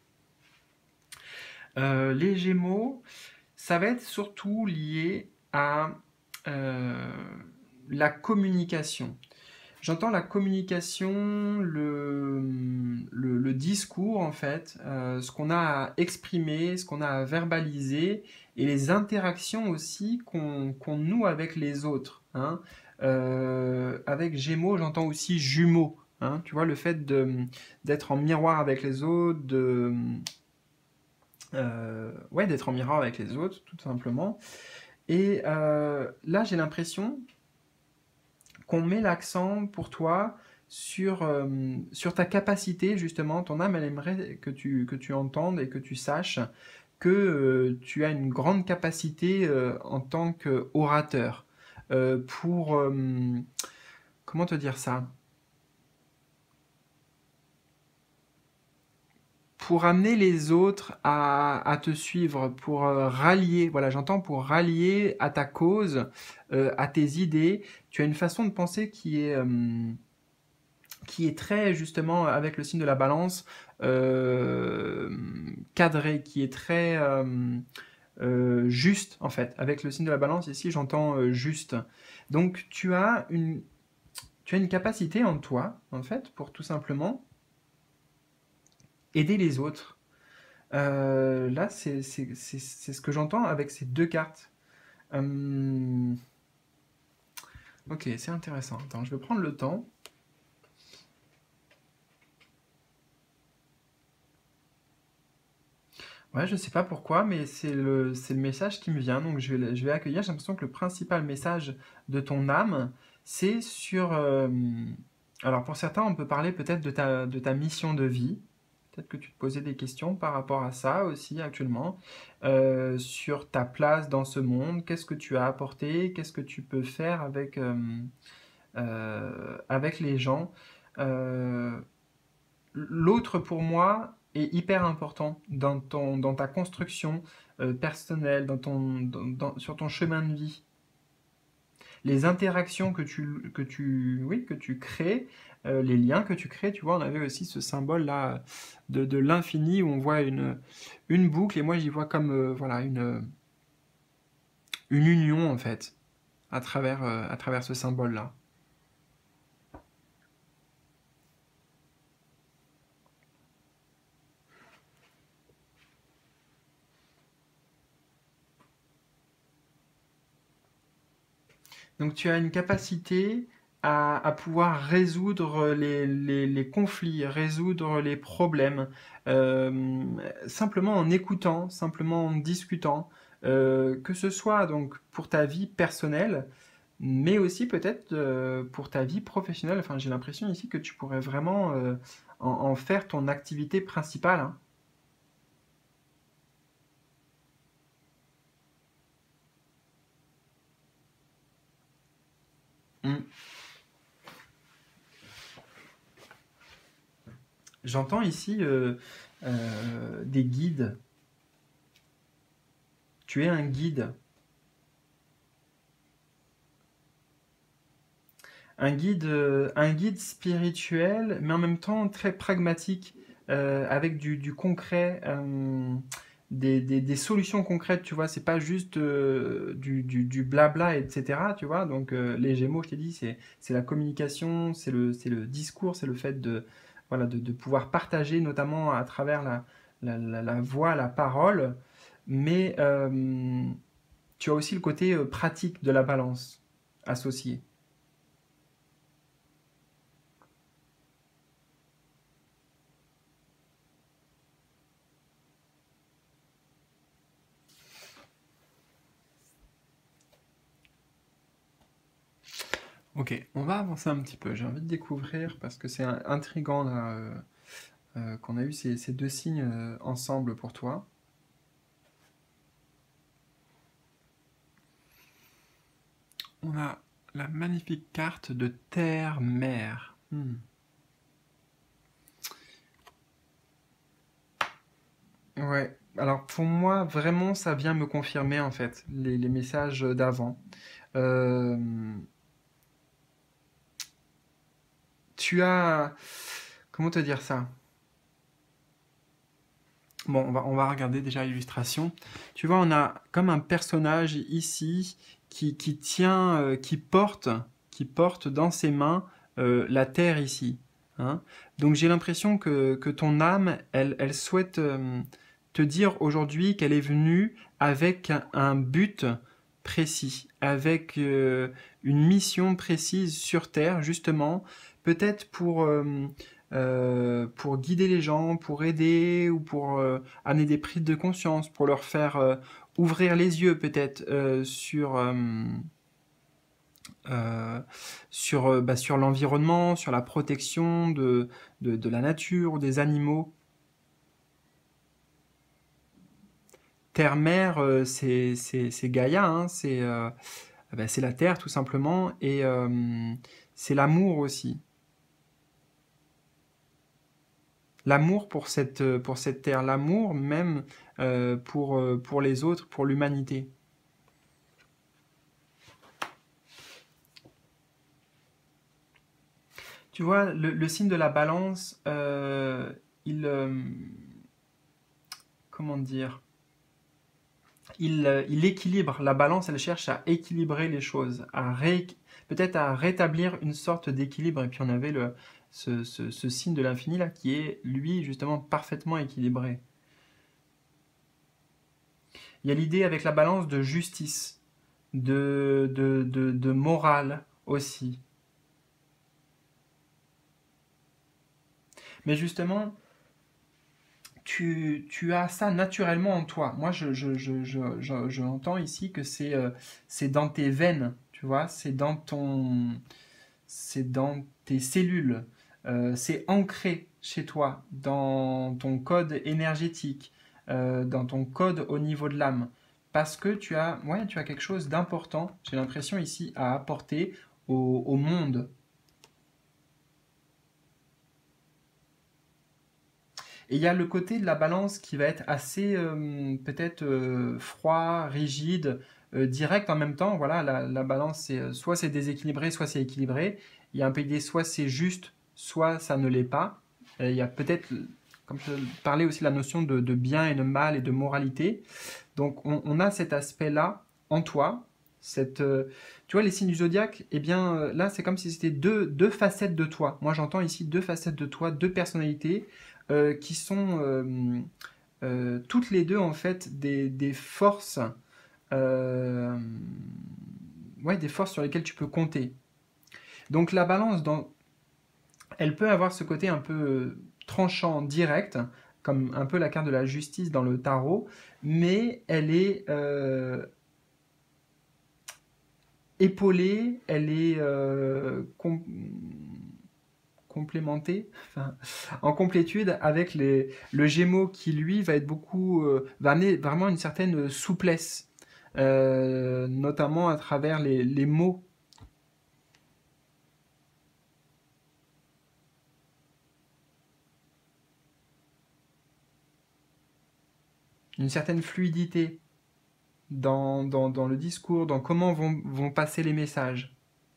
A: Euh, les Gémeaux, ça va être surtout lié à euh, la communication. J'entends la communication, le, le, le discours en fait, euh, ce qu'on a à exprimer, ce qu'on a à verbaliser, et les interactions aussi qu'on qu'on noue avec les autres. Hein. Euh, avec Gémeaux, j'entends aussi jumeaux. Hein. Tu vois, le fait de d'être en miroir avec les autres, de euh, ouais, d'être en miroir avec les autres, tout simplement. Et euh, là, j'ai l'impression qu'on met l'accent pour toi sur, euh, sur ta capacité, justement. Ton âme, elle aimerait que tu, que tu entendes et que tu saches que euh, tu as une grande capacité euh, en tant qu'orateur euh, pour... euh, comment te dire ça? Pour amener les autres à, à te suivre, pour euh, rallier, voilà, j'entends pour rallier à ta cause, euh, à tes idées. Tu as une façon de penser qui est, euh, qui est très justement avec le signe de la balance euh, cadré, qui est très euh, euh, juste en fait. Avec le signe de la balance ici, j'entends euh, juste. Donc tu as une tu as une capacité en toi en fait pour tout simplement aider les autres. Euh, là, c'est c'est- c'est- c'est ce que j'entends avec ces deux cartes. Hum, ok, c'est intéressant. Attends, je vais prendre le temps. Ouais, je sais pas pourquoi, mais c'est le, c'est le message qui me vient, donc je vais, je vais accueillir. J'ai l'impression que le principal message de ton âme, c'est sur... euh, alors pour certains, on peut parler peut-être de ta, de ta mission de vie. Peut-être que tu te posais des questions par rapport à ça aussi actuellement, euh, sur ta place dans ce monde, qu'est-ce que tu as apporté, qu'est-ce que tu peux faire avec, euh, euh, avec les gens. Euh, L'autre, pour moi, est hyper important dans, ton, dans ta construction euh, personnelle, dans ton, dans- dans- sur ton chemin de vie. Les interactions que tu, que tu, oui, que tu crées, euh, les liens que tu crées, tu vois, on avait aussi ce symbole-là de, de l'infini où on voit une, une boucle, et moi j'y vois comme euh, voilà, une, une union, en fait, à travers, euh, à travers ce symbole-là. Donc tu as une capacité à, à pouvoir résoudre les, les- les conflits, résoudre les problèmes, euh, simplement en écoutant, simplement en discutant, euh, que ce soit donc pour ta vie personnelle, mais aussi peut-être euh, pour ta vie professionnelle. Enfin, j'ai l'impression ici que tu pourrais vraiment euh, en, en faire ton activité principale. Hein. Mm. J'entends ici euh, euh, des guides. Tu es un guide. Un guide, euh, un guide spirituel, mais en même temps très pragmatique, euh, avec du, du concret, euh, des, des- des solutions concrètes, tu vois. C'est pas juste euh, du, du, du blabla, et cetera. Tu vois. Donc euh, les Gémeaux, je t'ai dit, c'est c'est la communication, c'est le, c'est le discours, c'est le fait de, voilà, de, de pouvoir partager, notamment à travers la, la, la, la voix, la parole. Mais euh, tu as aussi le côté euh, pratique de la balance associé. Ok, on va avancer un petit peu. J'ai envie de découvrir parce que c'est intriguant là, euh, euh, qu'on a eu ces, ces deux signes euh, ensemble pour toi. On a la magnifique carte de terre-mer. Hmm. Ouais, alors pour moi, vraiment, ça vient me confirmer en fait les, les messages d'avant. Euh, tu as... Comment te dire ça? Bon, on va, on va regarder déjà l'illustration. Tu vois, on a comme un personnage ici qui, qui tient, euh, qui porte, qui porte dans ses mains euh, la terre ici. Hein. Donc j'ai l'impression que, que ton âme, elle, elle souhaite euh, te dire aujourd'hui qu'elle est venue avec un, un but précis, avec euh, une mission précise sur Terre, justement, peut-être pour... euh, euh, pour guider les gens, pour aider ou pour euh, amener des prises de conscience, pour leur faire euh, ouvrir les yeux peut-être euh, sur, euh, euh, sur, euh, bah, sur l'environnement, sur la protection de, de, de la nature, des animaux. Terre-mer, euh, c'est c'est- c'est Gaïa, hein, c'est euh, bah, c'est la terre tout simplement, et euh, c'est l'amour aussi. L'amour pour cette, pour cette terre, l'amour même euh, pour, euh, pour les autres, pour l'humanité. Tu vois, le, le signe de la balance, euh, il... euh, comment dire? Il, euh, il équilibre. La balance, elle cherche à équilibrer les choses, à ré- peut-être à rétablir une sorte d'équilibre. Et puis on avait le, ce, ce- ce signe de l'infini là qui est, lui, justement, parfaitement équilibré. Il y a l'idée avec la balance de justice, de, de, de, de morale aussi. Mais justement, tu, tu as ça naturellement en toi. Moi, je, je, je, je, je- je entends ici que c'est euh, c'est dans tes veines, tu vois, c'est dans ton, c'est dans tes cellules, euh, c'est ancré chez toi, dans ton code énergétique, euh, dans ton code au niveau de l'âme. Parce que tu as, ouais, tu as quelque chose d'important, j'ai l'impression ici, à apporter au, au monde. Et il y a le côté de la balance qui va être assez euh, peut-être euh, froid, rigide, euh, direct en même temps. Voilà, la, la balance, c'est euh, soit c'est déséquilibré, soit c'est équilibré. Il y a un peu d'idée, soit c'est juste, soit ça ne l'est pas. Et il y a peut-être, comme je parlais aussi, la notion de, de bien et de mal et de moralité. Donc on, on a cet aspect-là en toi. Cette, euh, tu vois, les signes du zodiaque, eh bien euh, là, c'est comme si c'était deux, deux facettes de toi. Moi, j'entends ici deux facettes de toi, deux personnalités euh, qui sont euh, euh, toutes les deux en fait des, des forces, euh, ouais, des forces sur lesquelles tu peux compter. Donc la balance, dans, elle peut avoir ce côté un peu euh, tranchant, direct, comme un peu la carte de la justice dans le tarot, mais elle est euh, épaulée, elle est euh, com- complémentée, enfin, en complétude avec les, le Gémeaux qui lui va être beaucoup, euh, va amener vraiment une certaine souplesse, euh, notamment à travers les, les mots. Une certaine fluidité dans, dans, dans le discours, dans comment vont, vont passer les messages.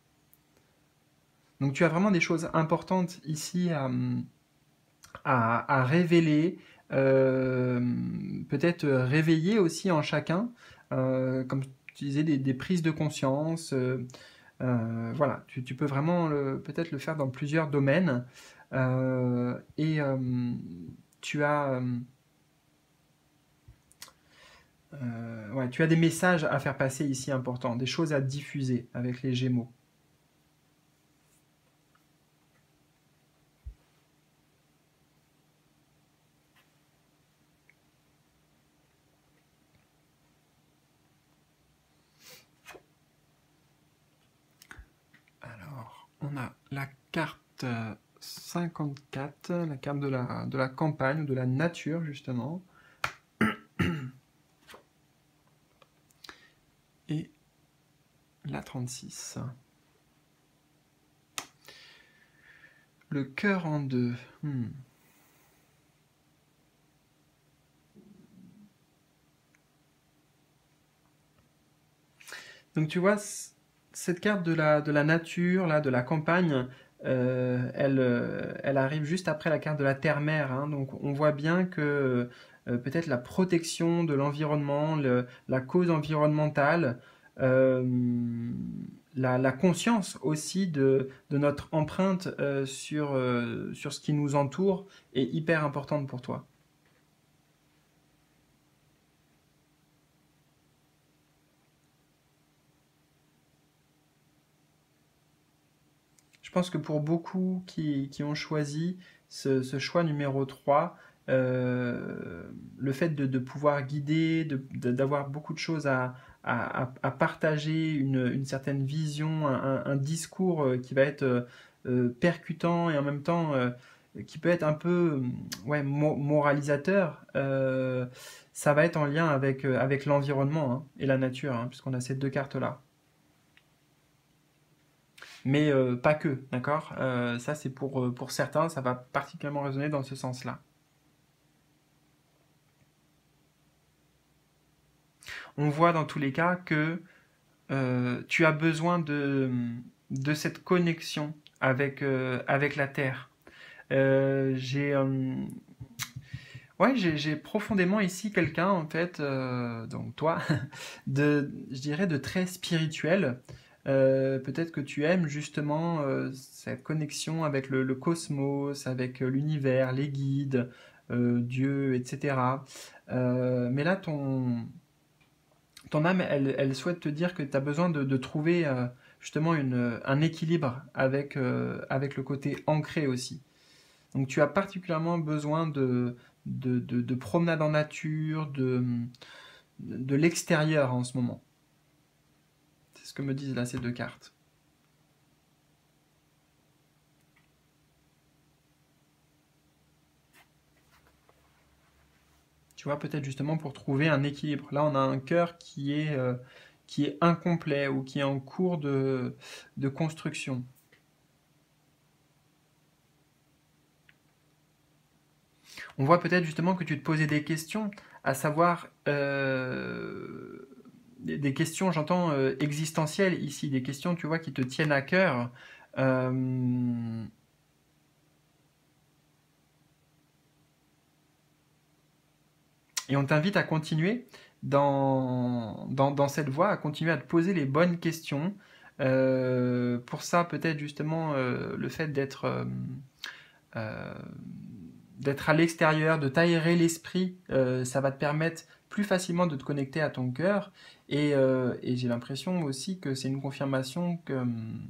A: Donc tu as vraiment des choses importantes ici à, à, à révéler, euh, peut-être réveiller aussi en chacun, euh, comme tu disais, des, des prises de conscience. Euh, euh, voilà, tu, tu peux vraiment peut-être le faire dans plusieurs domaines. Euh, et euh, tu as, euh, euh, ouais, tu as des messages à faire passer ici importants, des choses à diffuser avec les Gémeaux. Alors, on a la carte cinquante-quatre, la carte de la, de la campagne ou de la nature, justement. Et la trente-six. Le cœur en deux. Hmm. Donc tu vois, cette carte de la, de la nature, là, de la campagne, euh, elle, euh, elle arrive juste après la carte de la terre-mère. Hein. Donc on voit bien que euh, peut-être la protection de l'environnement, le- la cause environnementale, euh, la, la conscience aussi de, de notre empreinte euh, sur, euh, sur ce qui nous entoure est hyper importante pour toi. Je pense que pour beaucoup qui, qui ont choisi ce, ce choix numéro trois, euh, le fait de, de pouvoir guider, de- de- d'avoir beaucoup de choses à, à- à- à partager, une, une certaine vision, un, un discours euh, qui va être euh, euh, percutant et en même temps euh, qui peut être un peu euh, ouais, mo- moralisateur, euh, ça va être en lien avec, euh, avec l'environnement hein, et la nature, hein, puisqu'on a ces deux cartes-là. Mais euh, pas que, d'accord. Euh, ça, c'est pour, euh, pour certains, ça va particulièrement résonner dans ce sens-là. On voit dans tous les cas que euh, tu as besoin de, de cette connexion avec, euh, avec la Terre. Euh, j'ai euh, ouais, j'ai j'ai profondément ici quelqu'un, en fait, euh, donc toi, de, je dirais, de très spirituel. Euh, peut-être que tu aimes justement euh, cette connexion avec le, le cosmos, avec euh, l'univers, les guides, euh, Dieu, et cetera. Euh, mais là, ton, ton âme, elle, elle souhaite te dire que tu as besoin de, de trouver euh, justement une, un équilibre avec, euh, avec le côté ancré aussi. Donc tu as particulièrement besoin de, de, de, de promenade en nature, de, de l'extérieur en ce moment. C'est ce que me disent là ces deux cartes. Tu vois, peut-être justement pour trouver un équilibre. Là, on a un cœur qui est, euh, qui est incomplet ou qui est en cours de, de construction. On voit peut-être justement que tu te posais des questions, à savoir euh, des, des questions, j'entends, euh, existentielles ici, des questions, tu vois, qui te tiennent à cœur. Euh, et on t'invite à continuer dans, dans, dans cette voie, à continuer à te poser les bonnes questions. Euh, pour ça, peut-être justement euh, le fait d'être euh, euh, d'être à l'extérieur, de t'aérer l'esprit, euh, ça va te permettre plus facilement de te connecter à ton cœur. Et, euh, et j'ai l'impression aussi que c'est une confirmation que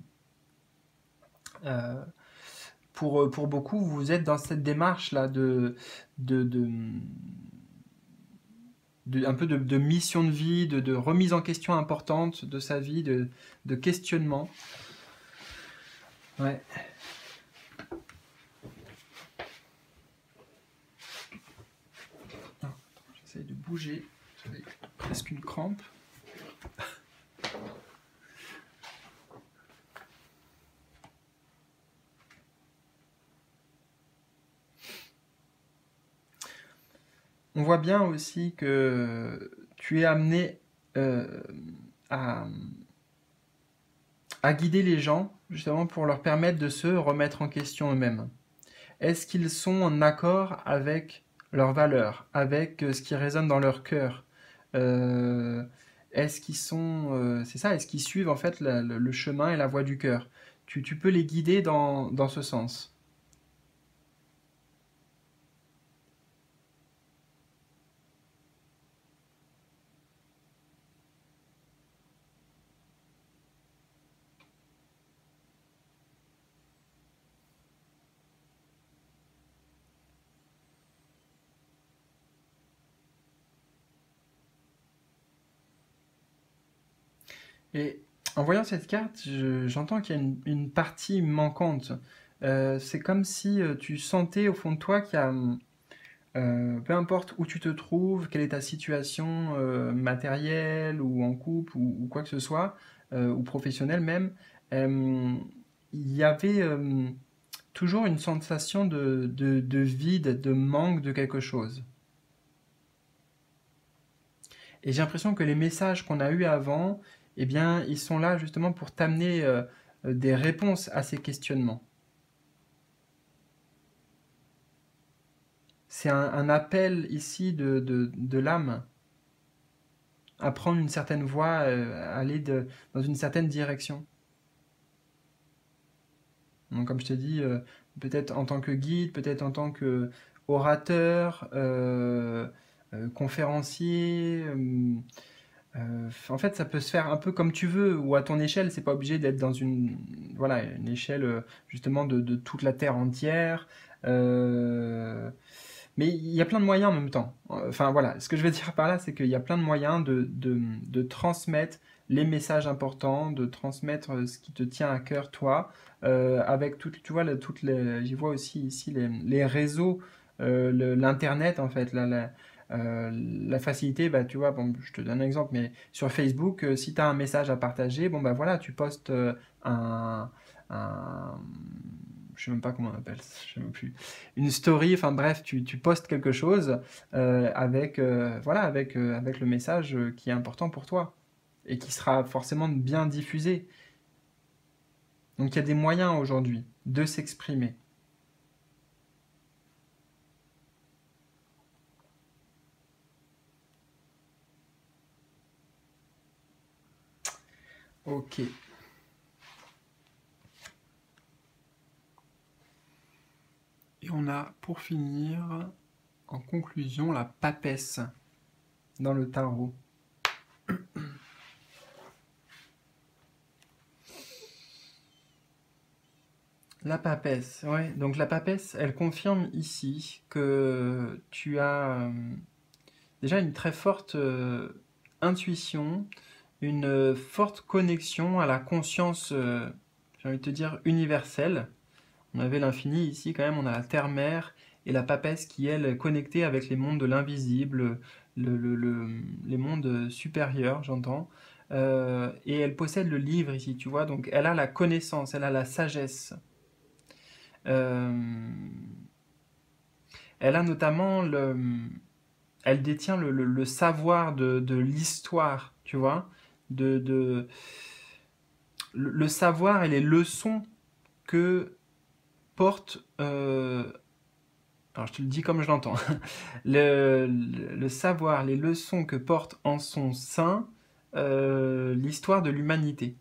A: euh, pour, pour beaucoup, vous êtes dans cette démarche-là de, de, de, de- un peu de, de mission de vie, de, de remise en question importante de sa vie, de, de questionnement. Ouais. Ah, j'essaie de bouger, j'avais presque une crampe. On voit bien aussi que tu es amené euh, à, à guider les gens justement pour leur permettre de se remettre en question eux-mêmes. Est-ce qu'ils sont en accord avec leurs valeurs, avec euh, ce qui résonne dans leur cœur? Euh, Est-ce qu'ils sont, euh, c'est ça, est-ce qu'ils suivent en fait la- le, le chemin et la voie du cœur? Tu, tu peux les guider dans, dans ce sens. Et en voyant cette carte, je- j'entends qu'il y a une, une partie manquante. Euh, c'est comme si euh, tu sentais au fond de toi qu'il y a, euh, peu importe où tu te trouves, quelle est ta situation euh, matérielle ou en couple ou, ou quoi que ce soit, euh, ou professionnelle même, euh, il y avait euh, toujours une sensation de, de, de vide, de manque de quelque chose. Et j'ai l'impression que les messages qu'on a eus avant, eh bien, ils sont là justement pour t'amener euh, euh, des réponses à ces questionnements. C'est un, un appel ici de, de, de l'âme à prendre une certaine voie, euh, à aller de, dans une certaine direction. Donc, comme je te dis, euh, peut-être en tant que guide, peut-être en tant que orateur, euh, euh, conférencier. euh, euh, en fait, ça peut se faire un peu comme tu veux ou à ton échelle. C'est pas obligé d'être dans une, voilà, une échelle euh, justement de, de toute la terre entière. Euh, mais il y a plein de moyens en même temps. Enfin voilà, ce que je veux dire par là, c'est qu'il y a plein de moyens de, de, de transmettre les messages importants, de transmettre euh, ce qui te tient à cœur, toi, euh, avec toutes, tu vois, là, toutes les, j'y vois aussi ici les, les réseaux, euh, le- l'internet en fait, la, la, euh, la facilité, bah, tu vois, bon, je te donne un exemple, mais sur Facebook, euh, si tu as un message à partager, bon bah voilà, tu postes euh, un, un, je sais même pas comment on appelle, je sais même plus, une story, enfin bref, tu, tu postes quelque chose euh, avec, euh, voilà, avec, euh, avec le message euh, qui est important pour toi et qui sera forcément bien diffusé. Donc il y a des moyens aujourd'hui de s'exprimer. Ok. Et on a pour finir, en conclusion, la papesse dans le tarot. La papesse, ouais. Donc la papesse, elle confirme ici que tu as euh, déjà une très forte euh, intuition, une euh, forte connexion à la conscience, euh, j'ai envie de te dire, universelle. On avait l'infini ici quand même, on a la terre-mère et la papesse qui, elle, est connectée avec les mondes de l'invisible, le, le- le- les mondes supérieurs, j'entends. Euh, et elle possède le livre ici, tu vois, donc elle a la connaissance, elle a la sagesse. Euh, elle a notamment le, elle détient le, le- le savoir de, de l'histoire, tu vois, de, de- le, le savoir et les leçons que porte, euh, alors je te le dis comme je l'entends, le, le- le savoir, les leçons que porte en son sein euh, l'histoire de l'humanité.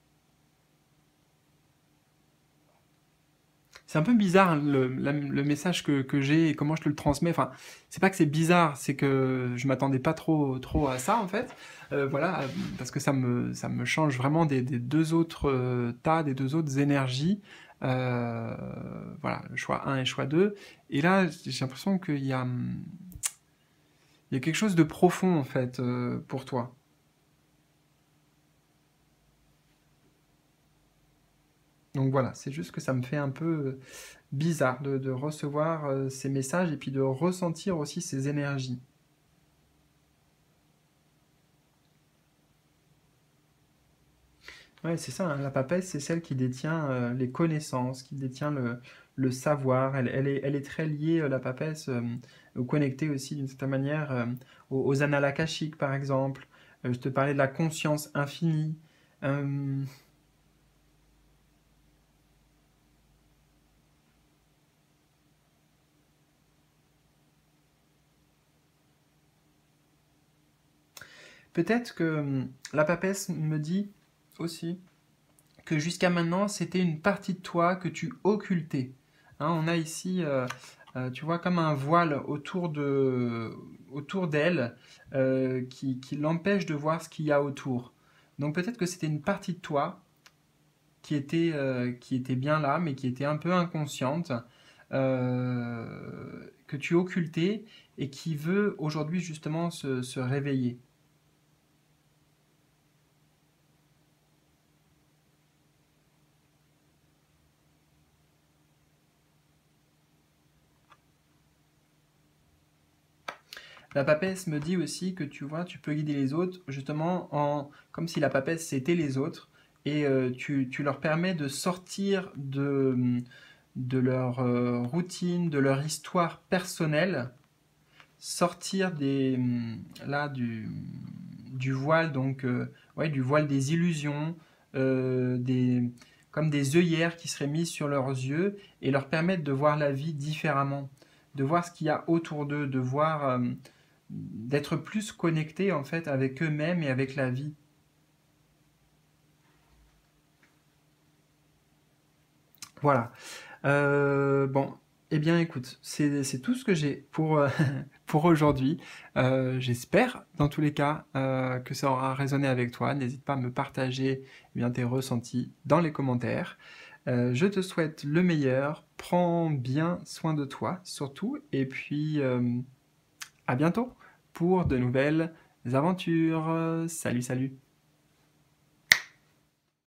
A: C'est un peu bizarre hein, le, la- le message que, que j'ai et comment je te le transmets. Enfin, c'est pas que c'est bizarre, c'est que je m'attendais pas trop, trop à ça en fait. Euh, voilà, euh, parce que ça me, ça me change vraiment des, des deux autres euh, tas, des deux autres énergies. Euh, voilà, le choix un et le choix deux. Et là, j'ai l'impression qu'il y a, hum, il y a quelque chose de profond en fait euh, pour toi. Donc voilà, c'est juste que ça me fait un peu bizarre de, de recevoir euh, ces messages et puis de ressentir aussi ces énergies. Ouais, c'est ça, hein, la papesse, c'est celle qui détient euh, les connaissances, qui détient le, le savoir. Elle, elle est, elle est très liée, euh, la papesse, euh, ou connectée aussi d'une certaine manière euh, aux, aux annales akashiques, par exemple. Euh, je te parlais de la conscience infinie. Euh, Peut-être que hum, la papesse me dit aussi que jusqu'à maintenant, c'était une partie de toi que tu occultais. Hein, on a ici, euh, euh, tu vois, comme un voile autour de, autour d'elle euh, qui, qui l'empêche de voir ce qu'il y a autour. Donc peut-être que c'était une partie de toi qui était, euh, qui était bien là, mais qui était un peu inconsciente, euh, que tu occultais et qui veut aujourd'hui justement se, se réveiller. La papesse me dit aussi que tu vois, tu peux guider les autres justement en comme si la papesse c'était les autres et euh, tu, tu leur permets de sortir de, de leur euh, routine, de leur histoire personnelle, sortir des là du, du voile donc euh, ouais, du voile des illusions, euh, des comme des œillères qui seraient mises sur leurs yeux et leur permettre de voir la vie différemment, de voir ce qu'il y a autour d'eux, de voir euh, d'être plus connectés en fait avec eux-mêmes et avec la vie. Voilà. Euh, bon, eh bien écoute, c'est c'est tout ce que j'ai pour, euh, pour aujourd'hui. Euh, j'espère, dans tous les cas, euh, que ça aura résonné avec toi. N'hésite pas à me partager eh bien, tes ressentis dans les commentaires. Euh, je te souhaite le meilleur. Prends bien soin de toi, surtout. Et puis, euh, à bientôt pour de nouvelles aventures. Salut, salut.